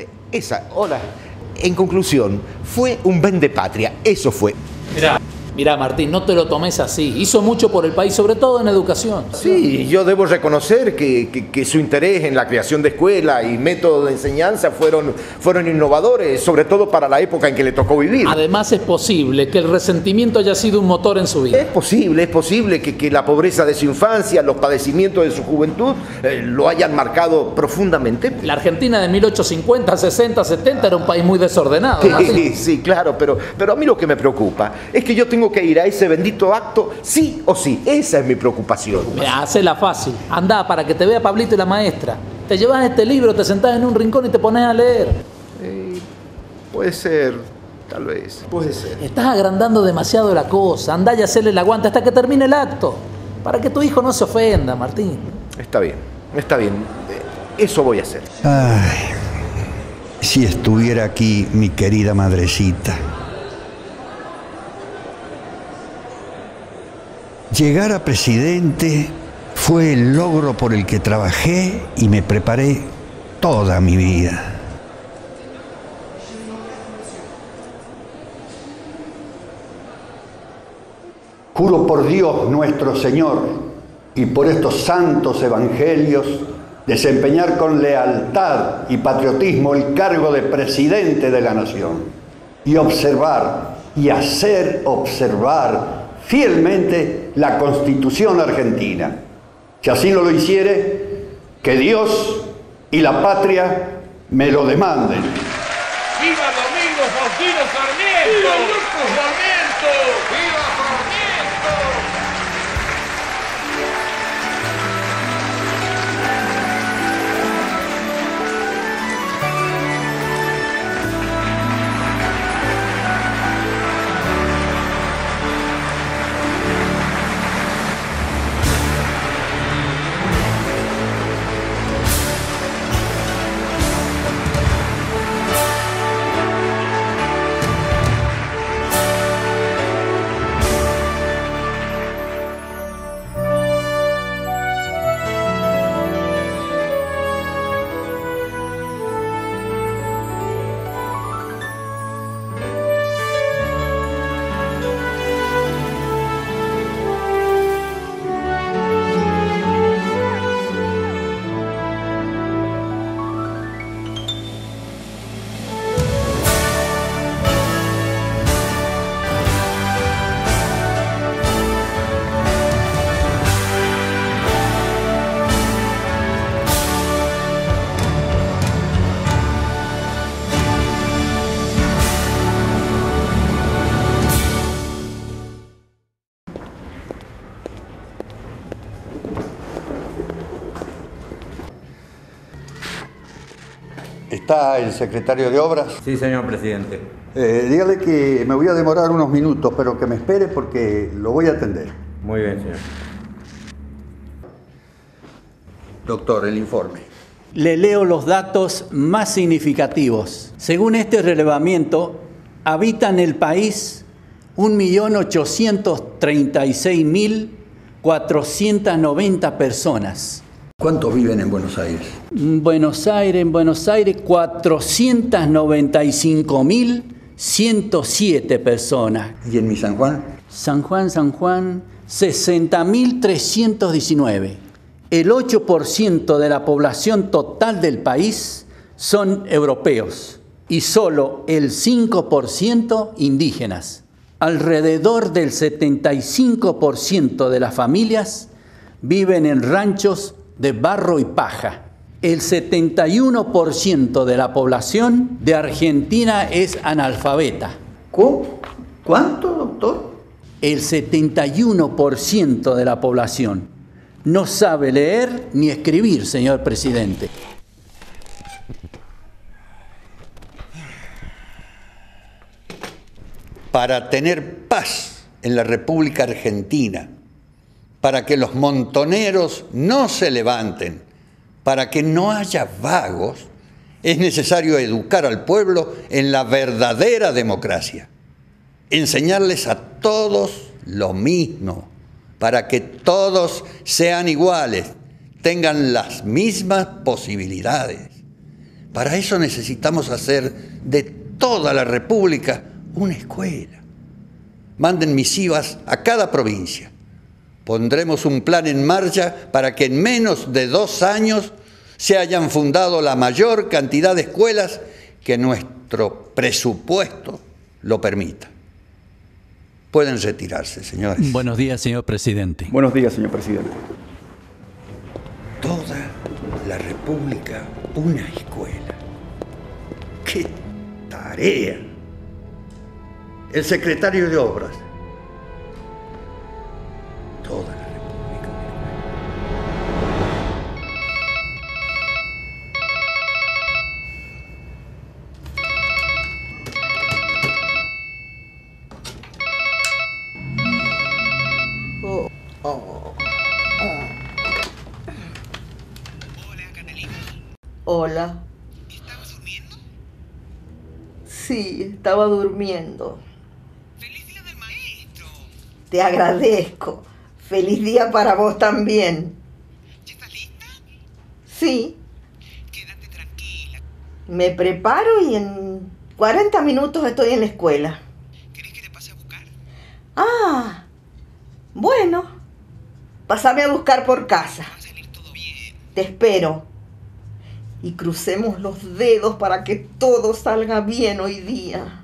en conclusión, fue un vendepatria, eso fue. Mirá, Martín, no te lo tomes así. Hizo mucho por el país, sobre todo en educación. Sí, yo debo reconocer que su interés en la creación de escuelas y métodos de enseñanza fueron innovadores, sobre todo para la época en que le tocó vivir. Además, es posible que el resentimiento haya sido un motor en su vida. Es posible que la pobreza de su infancia, los padecimientos de su juventud, lo hayan marcado profundamente. La Argentina de 1850, 60, 70 era un país muy desordenado. Sí, claro, pero a mí lo que me preocupa es que yo tengo que ir a ese bendito acto sí o sí. Esa es mi preocupación. Mira, hacela fácil. Andá para que te vea Pablito y la maestra. Te llevas este libro, te sentás en un rincón y te pones a leer. Puede ser, tal vez. Puede ser. Estás agrandando demasiado la cosa. Andá y hacele el aguante hasta que termine el acto. Para que tu hijo no se ofenda, Martín. Está bien. Eso voy a hacer. Ay, si estuviera aquí mi querida madrecita. Llegar a presidente fue el logro por el que trabajé y me preparé toda mi vida. Juro por Dios nuestro Señor y por estos santos evangelios desempeñar con lealtad y patriotismo el cargo de presidente de la nación y observar y hacer observar fielmente la Constitución argentina. Si así no lo hiciere, que Dios y la patria me lo demanden. ¡Viva Domingo Faustino Sarmiento! ¡Viva Domingo Sarmiento! ¡Viva Sarmiento! ¿Está el secretario de Obras? Sí, señor presidente. Dígale que me voy a demorar unos minutos, pero que me espere porque lo voy a atender. Muy bien, señor. Doctor, el informe. Le leo los datos más significativos. Según este relevamiento, habitan el país 1.836.490 personas. ¿Cuántos viven en Buenos Aires? En Buenos Aires, 495.107 personas. ¿Y en mi San Juan? San Juan, 60.319. El 8% de la población total del país son europeos y solo el 5% indígenas. Alrededor del 75% de las familias viven en ranchos de barro y paja. El 71% de la población de Argentina es analfabeta. ¿Cuánto, doctor? El 71% de la población no sabe leer ni escribir, señor presidente. Para tener paz en la República Argentina, para que los montoneros no se levanten, para que no haya vagos, es necesario educar al pueblo en la verdadera democracia, enseñarles a todos lo mismo, para que todos sean iguales, tengan las mismas posibilidades. Para eso necesitamos hacer de toda la República una escuela. Manden misivas a cada provincia. Pondremos un plan en marcha para que en menos de 2 años se hayan fundado la mayor cantidad de escuelas que nuestro presupuesto lo permita. Pueden retirarse, señores. Buenos días, señor presidente. Buenos días, señor presidente. Toda la República, una escuela. ¡Qué tarea! El secretario de Obras. Toda la República. Hola. ¿Estabas durmiendo? Sí, estaba durmiendo. ¡Feliz día del maestro! Te agradezco. Feliz día para vos también. ¿Ya estás lista? Sí. Quédate tranquila. Me preparo y en 40 minutos estoy en la escuela. ¿Querés que te pase a buscar? Ah, bueno. Pásame a buscar por casa. Va a salir todo bien. Te espero. Y crucemos los dedos para que todo salga bien hoy día.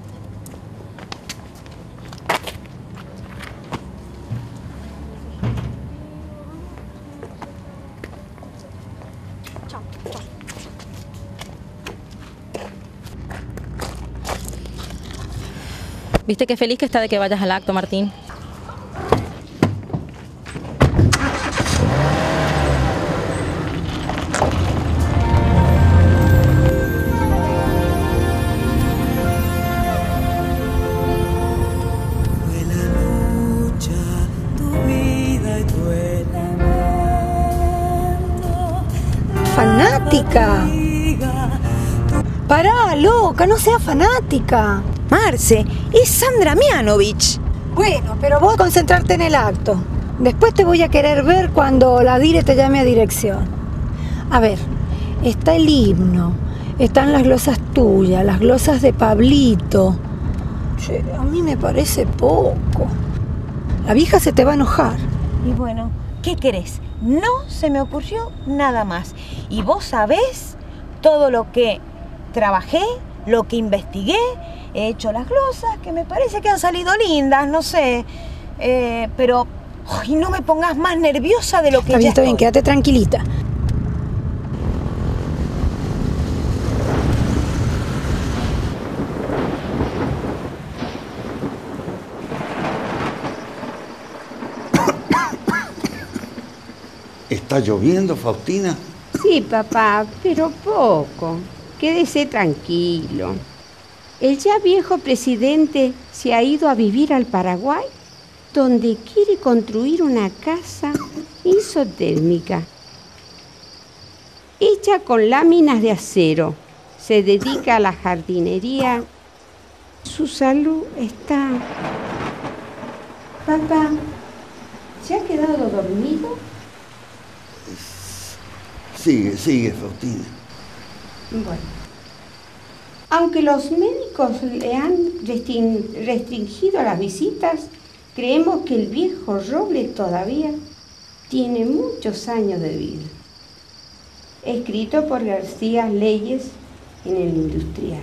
¿Viste qué feliz que está de que vayas al acto, Martín? Fanática. Pará, loca, no seas fanática. Marce, es Sandra Mianovich. Bueno, pero vos concentrarte en el acto. Después te voy a querer ver cuando la dire te llame a dirección. A ver, está el himno, están las glosas tuyas, las glosas de Pablito. Che, a mí me parece poco. La vieja se te va a enojar. Y bueno, ¿qué querés? No se me ocurrió nada más. Y vos sabés todo lo que trabajé, lo que investigué, he hecho las glosas, que me parece que han salido lindas, no sé. Pero ay, no me pongas más nerviosa de lo que Está bien, quédate tranquilita. ¿Está lloviendo, Faustina? Sí, papá, pero poco. Quédese tranquilo. El ya viejo presidente se ha ido a vivir al Paraguay, donde quiere construir una casa isotérmica, hecha con láminas de acero. Se dedica a la jardinería. Su salud está... Papá, ¿se ha quedado dormido? Sigue, Faustina. Bueno, aunque los médicos le han restringido las visitas, creemos que el viejo roble todavía tiene muchos años de vida. Escrito por García Leyes en el Industrial.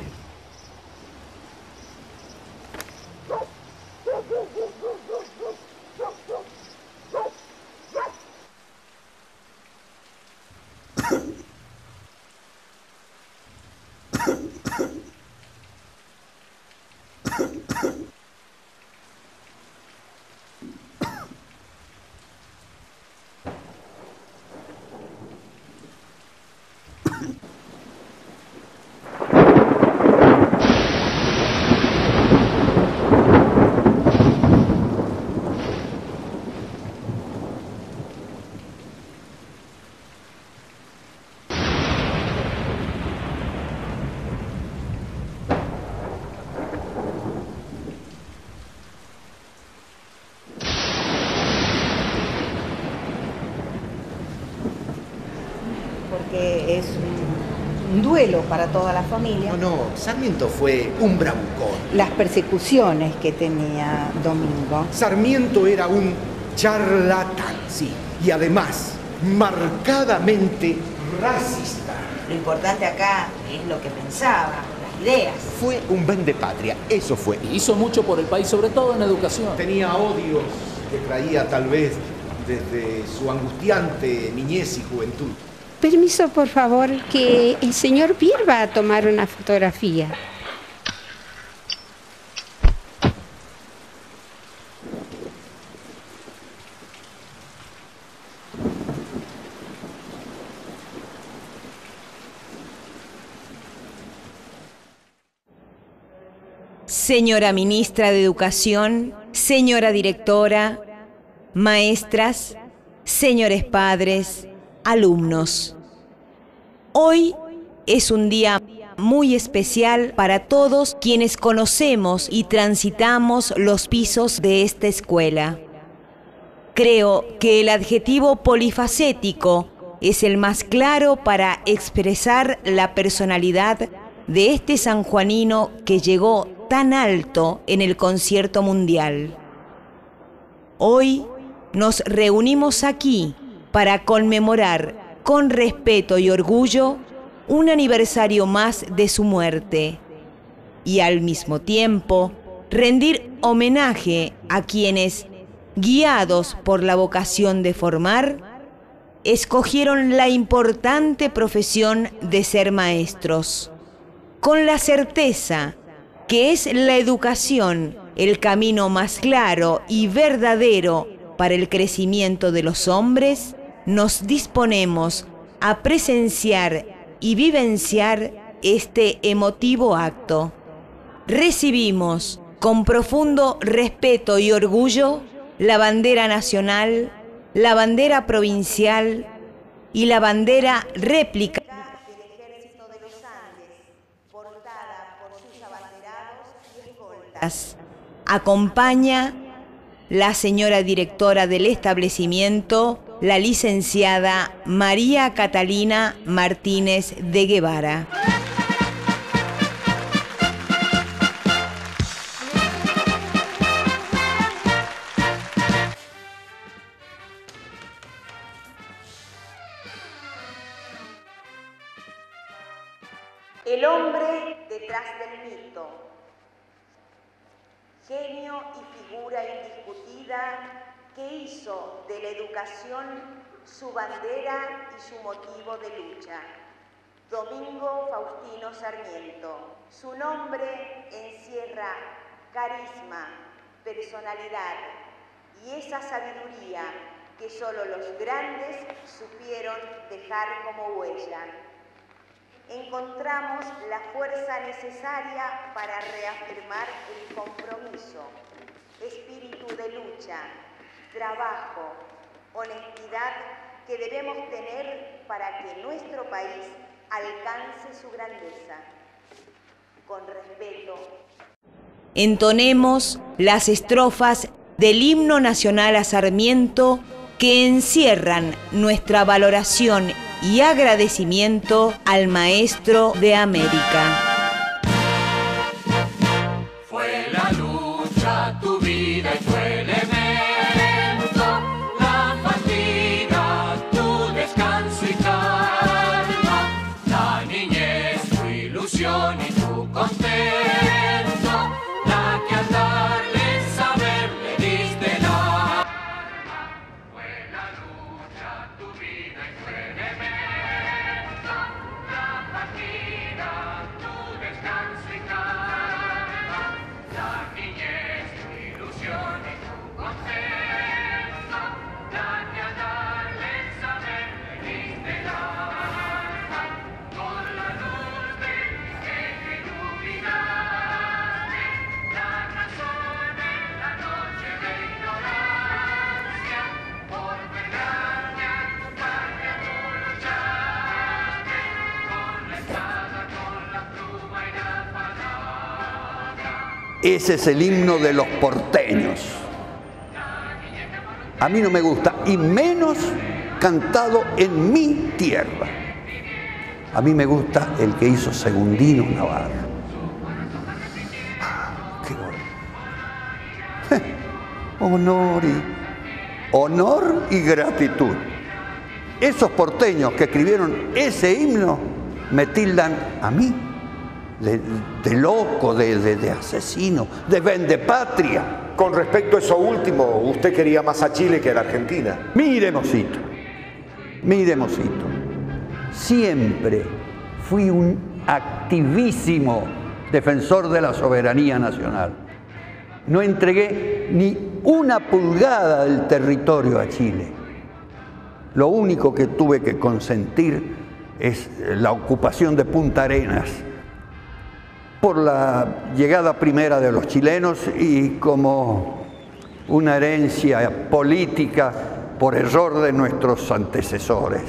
Porque es un duelo para toda la familia. No, Sarmiento fue un bravucón. Las persecuciones que tenía Domingo. Sarmiento era un charlatán, sí, y además marcadamente racista. Lo importante acá es lo que pensaba, las ideas. Fue un vendepatria, eso fue. Hizo mucho por el país, sobre todo en educación. Tenía odios que traía tal vez desde su angustiante niñez y juventud. Permiso, por favor, que el señor Bier va a tomar una fotografía. Señora Ministra de Educación, señora Directora, maestras, señores padres, alumnos. Hoy es un día muy especial para todos quienes conocemos y transitamos los pisos de esta escuela. Creo que el adjetivo polifacético es el más claro para expresar la personalidad de este sanjuanino que llegó tan alto en el concierto mundial. Hoy nos reunimos aquí para conmemorar con respeto y orgullo un aniversario más de su muerte y al mismo tiempo rendir homenaje a quienes, guiados por la vocación de formar, escogieron la importante profesión de ser maestros, con la certeza que es la educación el camino más claro y verdadero para el crecimiento de los hombres. Nos disponemos a presenciar y vivenciar este emotivo acto. Recibimos con profundo respeto y orgullo la bandera nacional, la bandera provincial y la bandera réplica del Ejército de los Andes, portada por sus abanderados y escoltas. Acompaña la señora directora del establecimiento, la licenciada María Catalina Martínez de Guevara. El hombre detrás del mito, genio y figura indiscutida que hizo de la educación su bandera y su motivo de lucha. Domingo Faustino Sarmiento. Su nombre encierra carisma, personalidad y esa sabiduría que solo los grandes supieron dejar como huella. encontramos la fuerza necesaria para reafirmar el compromiso, espíritu de lucha, trabajo, honestidad que debemos tener para que nuestro país alcance su grandeza. Con respeto. Entonemos las estrofas del himno nacional a Sarmiento que encierran nuestra valoración y agradecimiento al Maestro de América. Fue la lucha, tu vida y tu elemento, la fatiga, tu descanso y calma, la niñez, tu ilusión y tu contento, la que al darle saber le diste la alma. Fue la lucha, tu vida y tu elemento, la fatiga, tu descanso y calma, la niñez, tu ilusión y tu contento, la que al darle saber le diste la alma. Con la luz del misterio iluminaste la razón en la noche de ignorancia. Por pegarte a tu patria tú luchaste, con la espada, con la pluma y la palabra. Ese es el himno de los porteños. A mí no me gusta, y menos cantado en mi tierra. A mí me gusta el que hizo Segundino Navarro. Qué bueno. Honor y gratitud. Esos porteños que escribieron ese himno me tildan a mí de loco, de asesino, de vendepatria. Con respecto a eso último, usted quería más a Chile que a la Argentina. Mire, mocito, siempre fui un activísimo defensor de la soberanía nacional. No entregué ni una pulgada del territorio a Chile. Lo único que tuve que consentir es la ocupación de Punta Arenas por la llegada primera de los chilenos y como una herencia política por error de nuestros antecesores.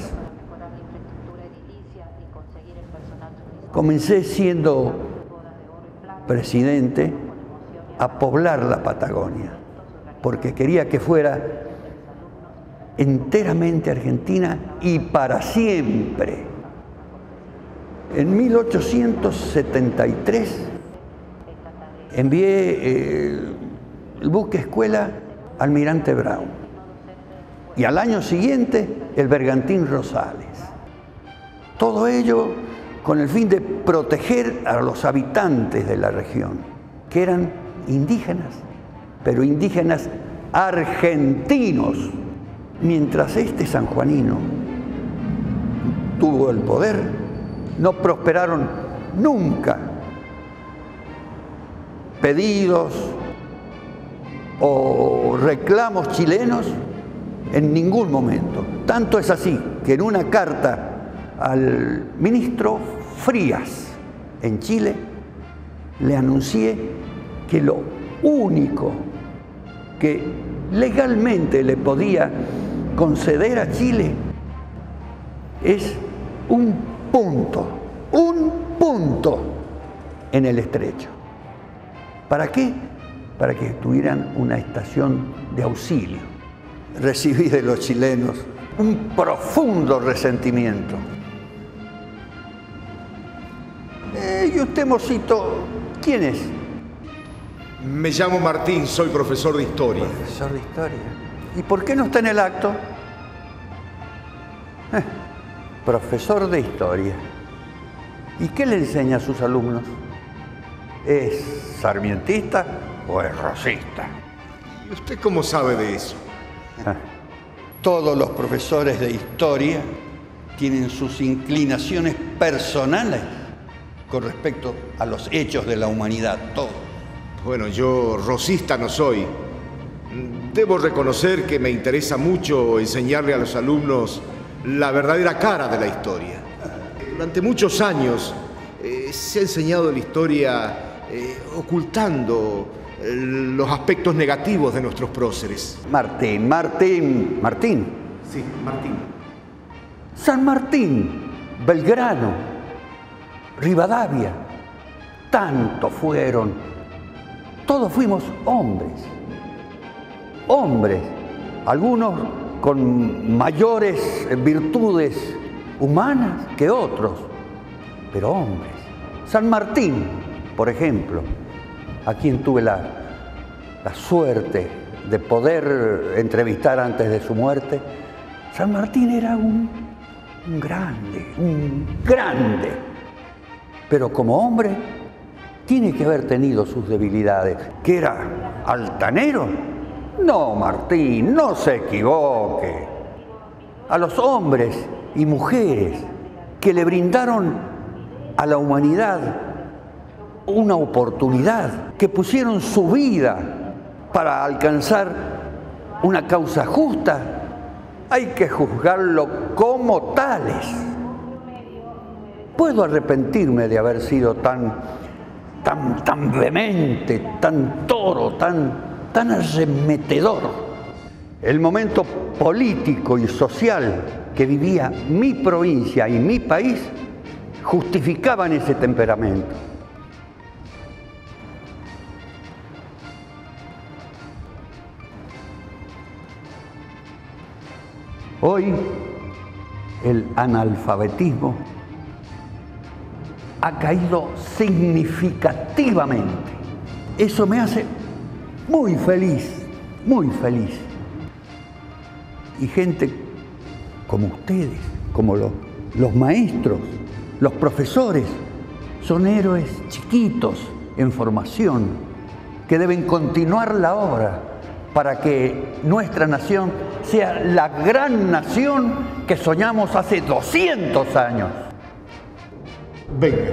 Comencé siendo presidente a poblar la Patagonia, porque quería que fuera enteramente argentina y para siempre. En 1873 envié el buque escuela Almirante Brown y al año siguiente el bergantín Rosales. Todo ello con el fin de proteger a los habitantes de la región, que eran indígenas, pero indígenas argentinos. Mientras este sanjuanino tuvo el poder, no prosperaron nunca pedidos o reclamos chilenos en ningún momento. Tanto es así que en una carta al ministro Frías en Chile le anuncié que lo único que legalmente le podía conceder a Chile es un punto en el estrecho. ¿Para qué? Para que tuvieran una estación de auxilio. Recibí de los chilenos un profundo resentimiento. ¿Y usted, mocito, quién es? Me llamo Martín, soy profesor de historia. Profesor de historia. ¿Y por qué no está en el acto? Profesor de historia. ¿Y qué le enseña a sus alumnos? ¿Es sarmientista o es rosista? ¿Y usted cómo sabe de eso? Todos los profesores de historia tienen sus inclinaciones personales con respecto a los hechos de la humanidad, todo. Bueno, yo rosista no soy. Debo reconocer que me interesa mucho enseñarle a los alumnos la verdadera cara de la historia. durante muchos años se ha enseñado la historia ocultando los aspectos negativos de nuestros próceres. Martín. Sí, Martín. San Martín, Belgrano, Rivadavia, tantos fueron. Todos fuimos hombres. Hombres, algunos con mayores virtudes humanas que otros, pero hombres. San Martín, por ejemplo, a quien tuve la suerte de poder entrevistar antes de su muerte, San Martín era un grande, pero como hombre tiene que haber tenido sus debilidades. ¿Que era altanero? No, Martín, no se equivoque. A los hombres y mujeres que le brindaron a la humanidad una oportunidad, que pusieron su vida para alcanzar una causa justa, hay que juzgarlo como tales. Puedo arrepentirme de haber sido tan vehemente, tan toro, tan arremetedor. El momento político y social que vivía mi provincia y mi país justificaban ese temperamento. Hoy el analfabetismo ha caído significativamente. Eso me hace muy feliz, muy feliz. Y gente como ustedes, como los maestros, los profesores, son héroes chiquitos en formación que deben continuar la obra para que nuestra nación sea la gran nación que soñamos hace 200 años. Venga.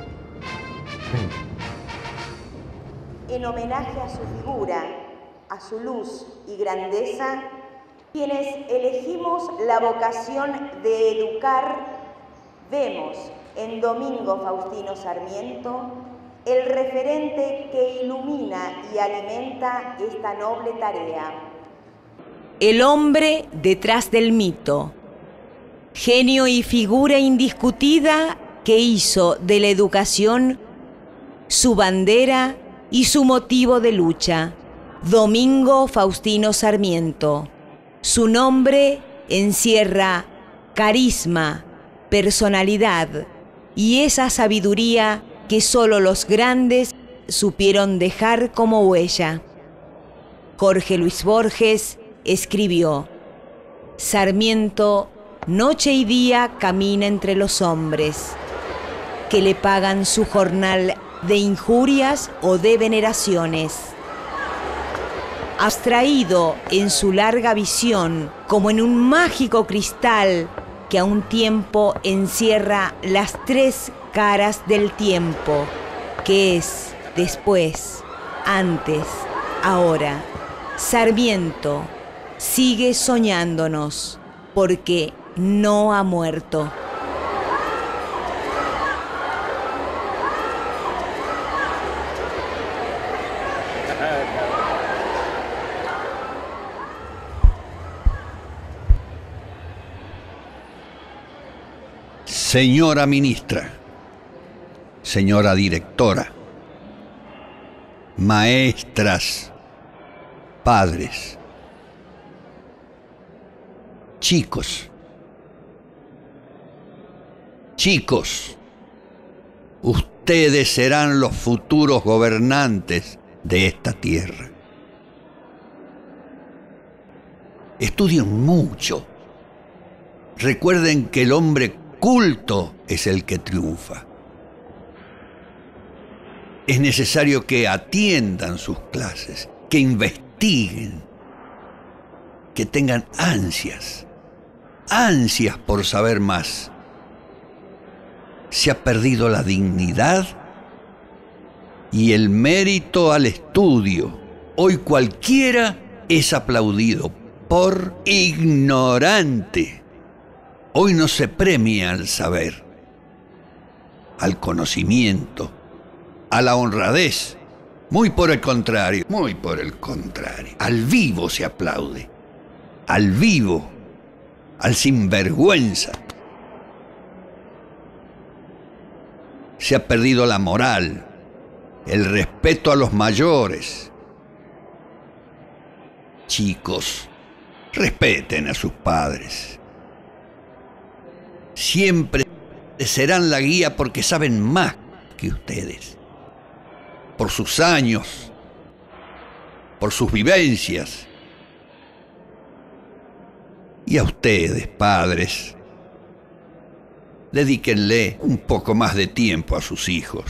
En homenaje a su figura, a su luz y grandeza, quienes elegimos la vocación de educar, vemos en Domingo Faustino Sarmiento el referente que ilumina y alimenta esta noble tarea. El hombre detrás del mito, genio y figura indiscutida que hizo de la educación su bandera y su motivo de lucha. Domingo Faustino Sarmiento. Su nombre encierra carisma, personalidad y esa sabiduría que solo los grandes supieron dejar como huella. Jorge Luis Borges escribió: Sarmiento noche y día camina entre los hombres, que le pagan su jornal de injurias o de veneraciones. Abstraído en su larga visión, como en un mágico cristal que a un tiempo encierra las tres caras del tiempo, que es después, antes, ahora. Sarmiento sigue soñándonos porque no ha muerto. Señora ministra, señora directora, maestras, padres, chicos, ustedes serán los futuros gobernantes de esta tierra. Estudien mucho. Recuerden que el hombre culto es el que triunfa. Es necesario que atiendan sus clases, que investiguen, que tengan ansias por saber más. Se ha perdido la dignidad y el mérito al estudio. Hoy cualquiera es aplaudido por ignorante. Hoy no se premia al saber, al conocimiento, a la honradez. Muy por el contrario, muy por el contrario. Al vivo se aplaude, al vivo, al sinvergüenza. Se ha perdido la moral, el respeto a los mayores. Chicos, respeten a sus padres. Siempre serán la guía porque saben más que ustedes. Por sus años, por sus vivencias. Y a ustedes, padres, dedíquenle un poco más de tiempo a sus hijos.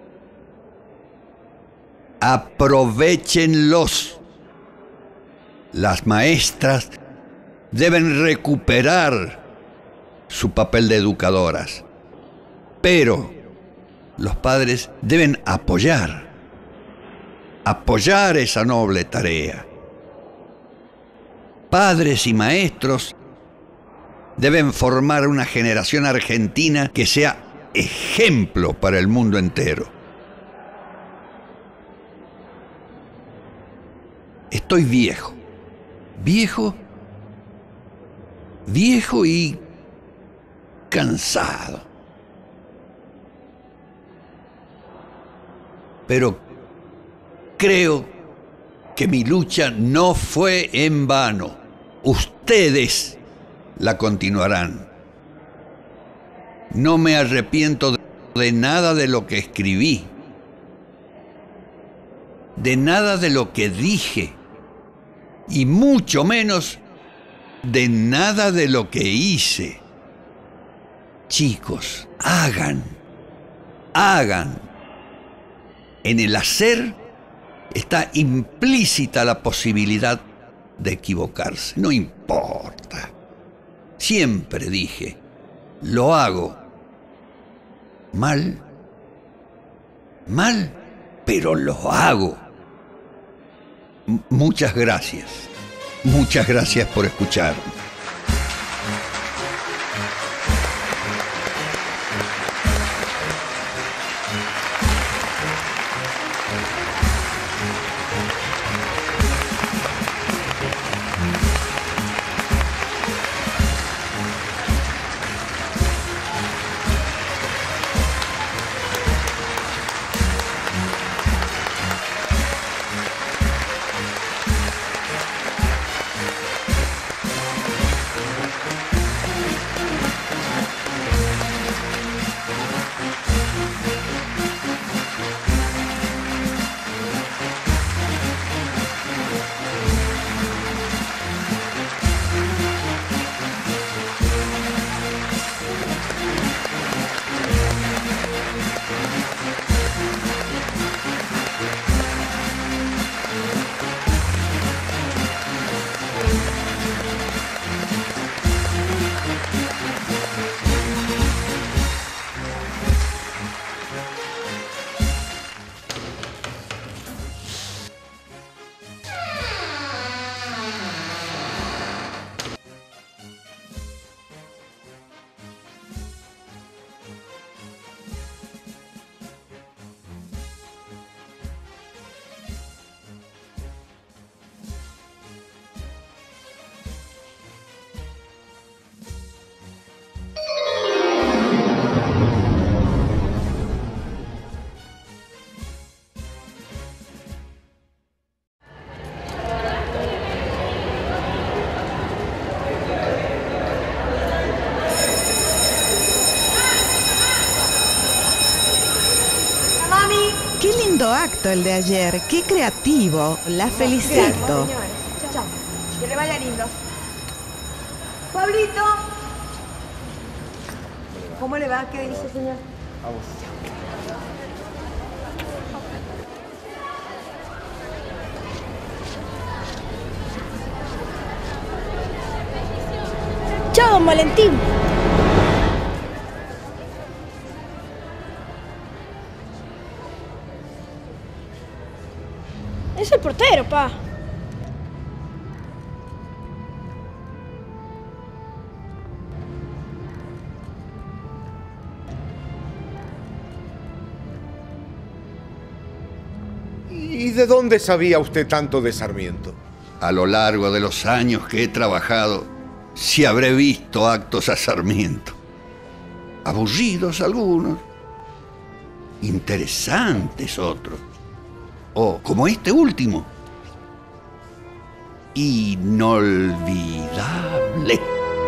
Aprovéchenlos. Las maestras deben recuperar su papel de educadoras, pero los padres deben apoyar esa noble tarea. Padres y maestros deben formar una generación argentina que sea ejemplo para el mundo entero. Estoy viejo y cansado. Pero creo que mi lucha no fue en vano. Ustedes la continuarán. No me arrepiento de nada de lo que escribí, de nada de lo que dije, y mucho menos de nada de lo que hice. Chicos, hagan. En el hacer está implícita la posibilidad de equivocarse. No importa. Siempre dije, lo hago mal, pero lo hago. Muchas gracias. Muchas gracias por escucharme. Qué lindo acto el de ayer, qué creativo, la felicito. Chao. Que le vaya lindo. Pablito. ¿Cómo le va? ¿Qué dice, señor? Vamos. Chao, don Valentín. Es el portero, pa. ¿Y de dónde sabía usted tanto de Sarmiento? A lo largo de los años que he trabajado, sí habré visto actos a Sarmiento. Aburridos algunos, interesantes otros. O como este último, inolvidable.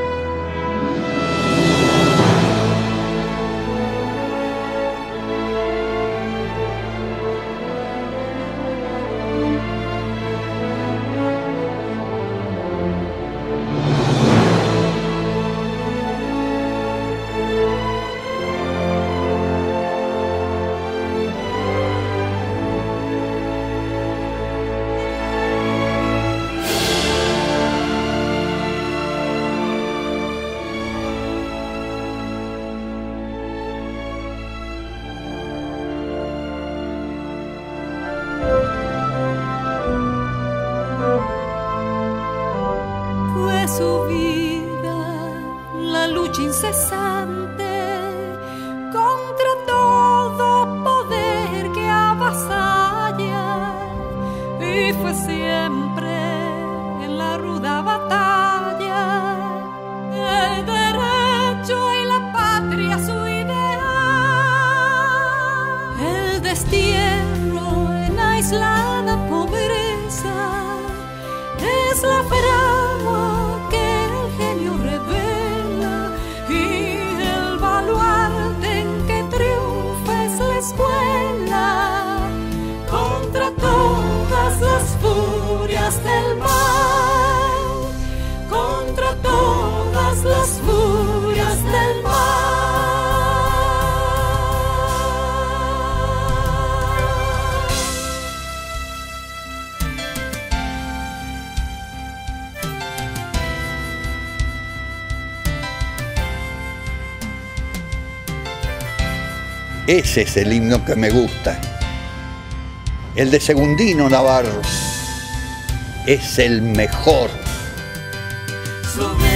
Fue su vida la lucha incesante contra todo poder que avasalla, y fue siempre en la ruda batalla el derecho y la patria su ideal. El destierro en aislada pobreza es la fragua que el genio revela, y el baluarte en que triunfa es la escuela contra todas las furias del mal, contra todas las furias del mal. Ese es el himno que me gusta. El de Segundino Navarro es el mejor. Sobre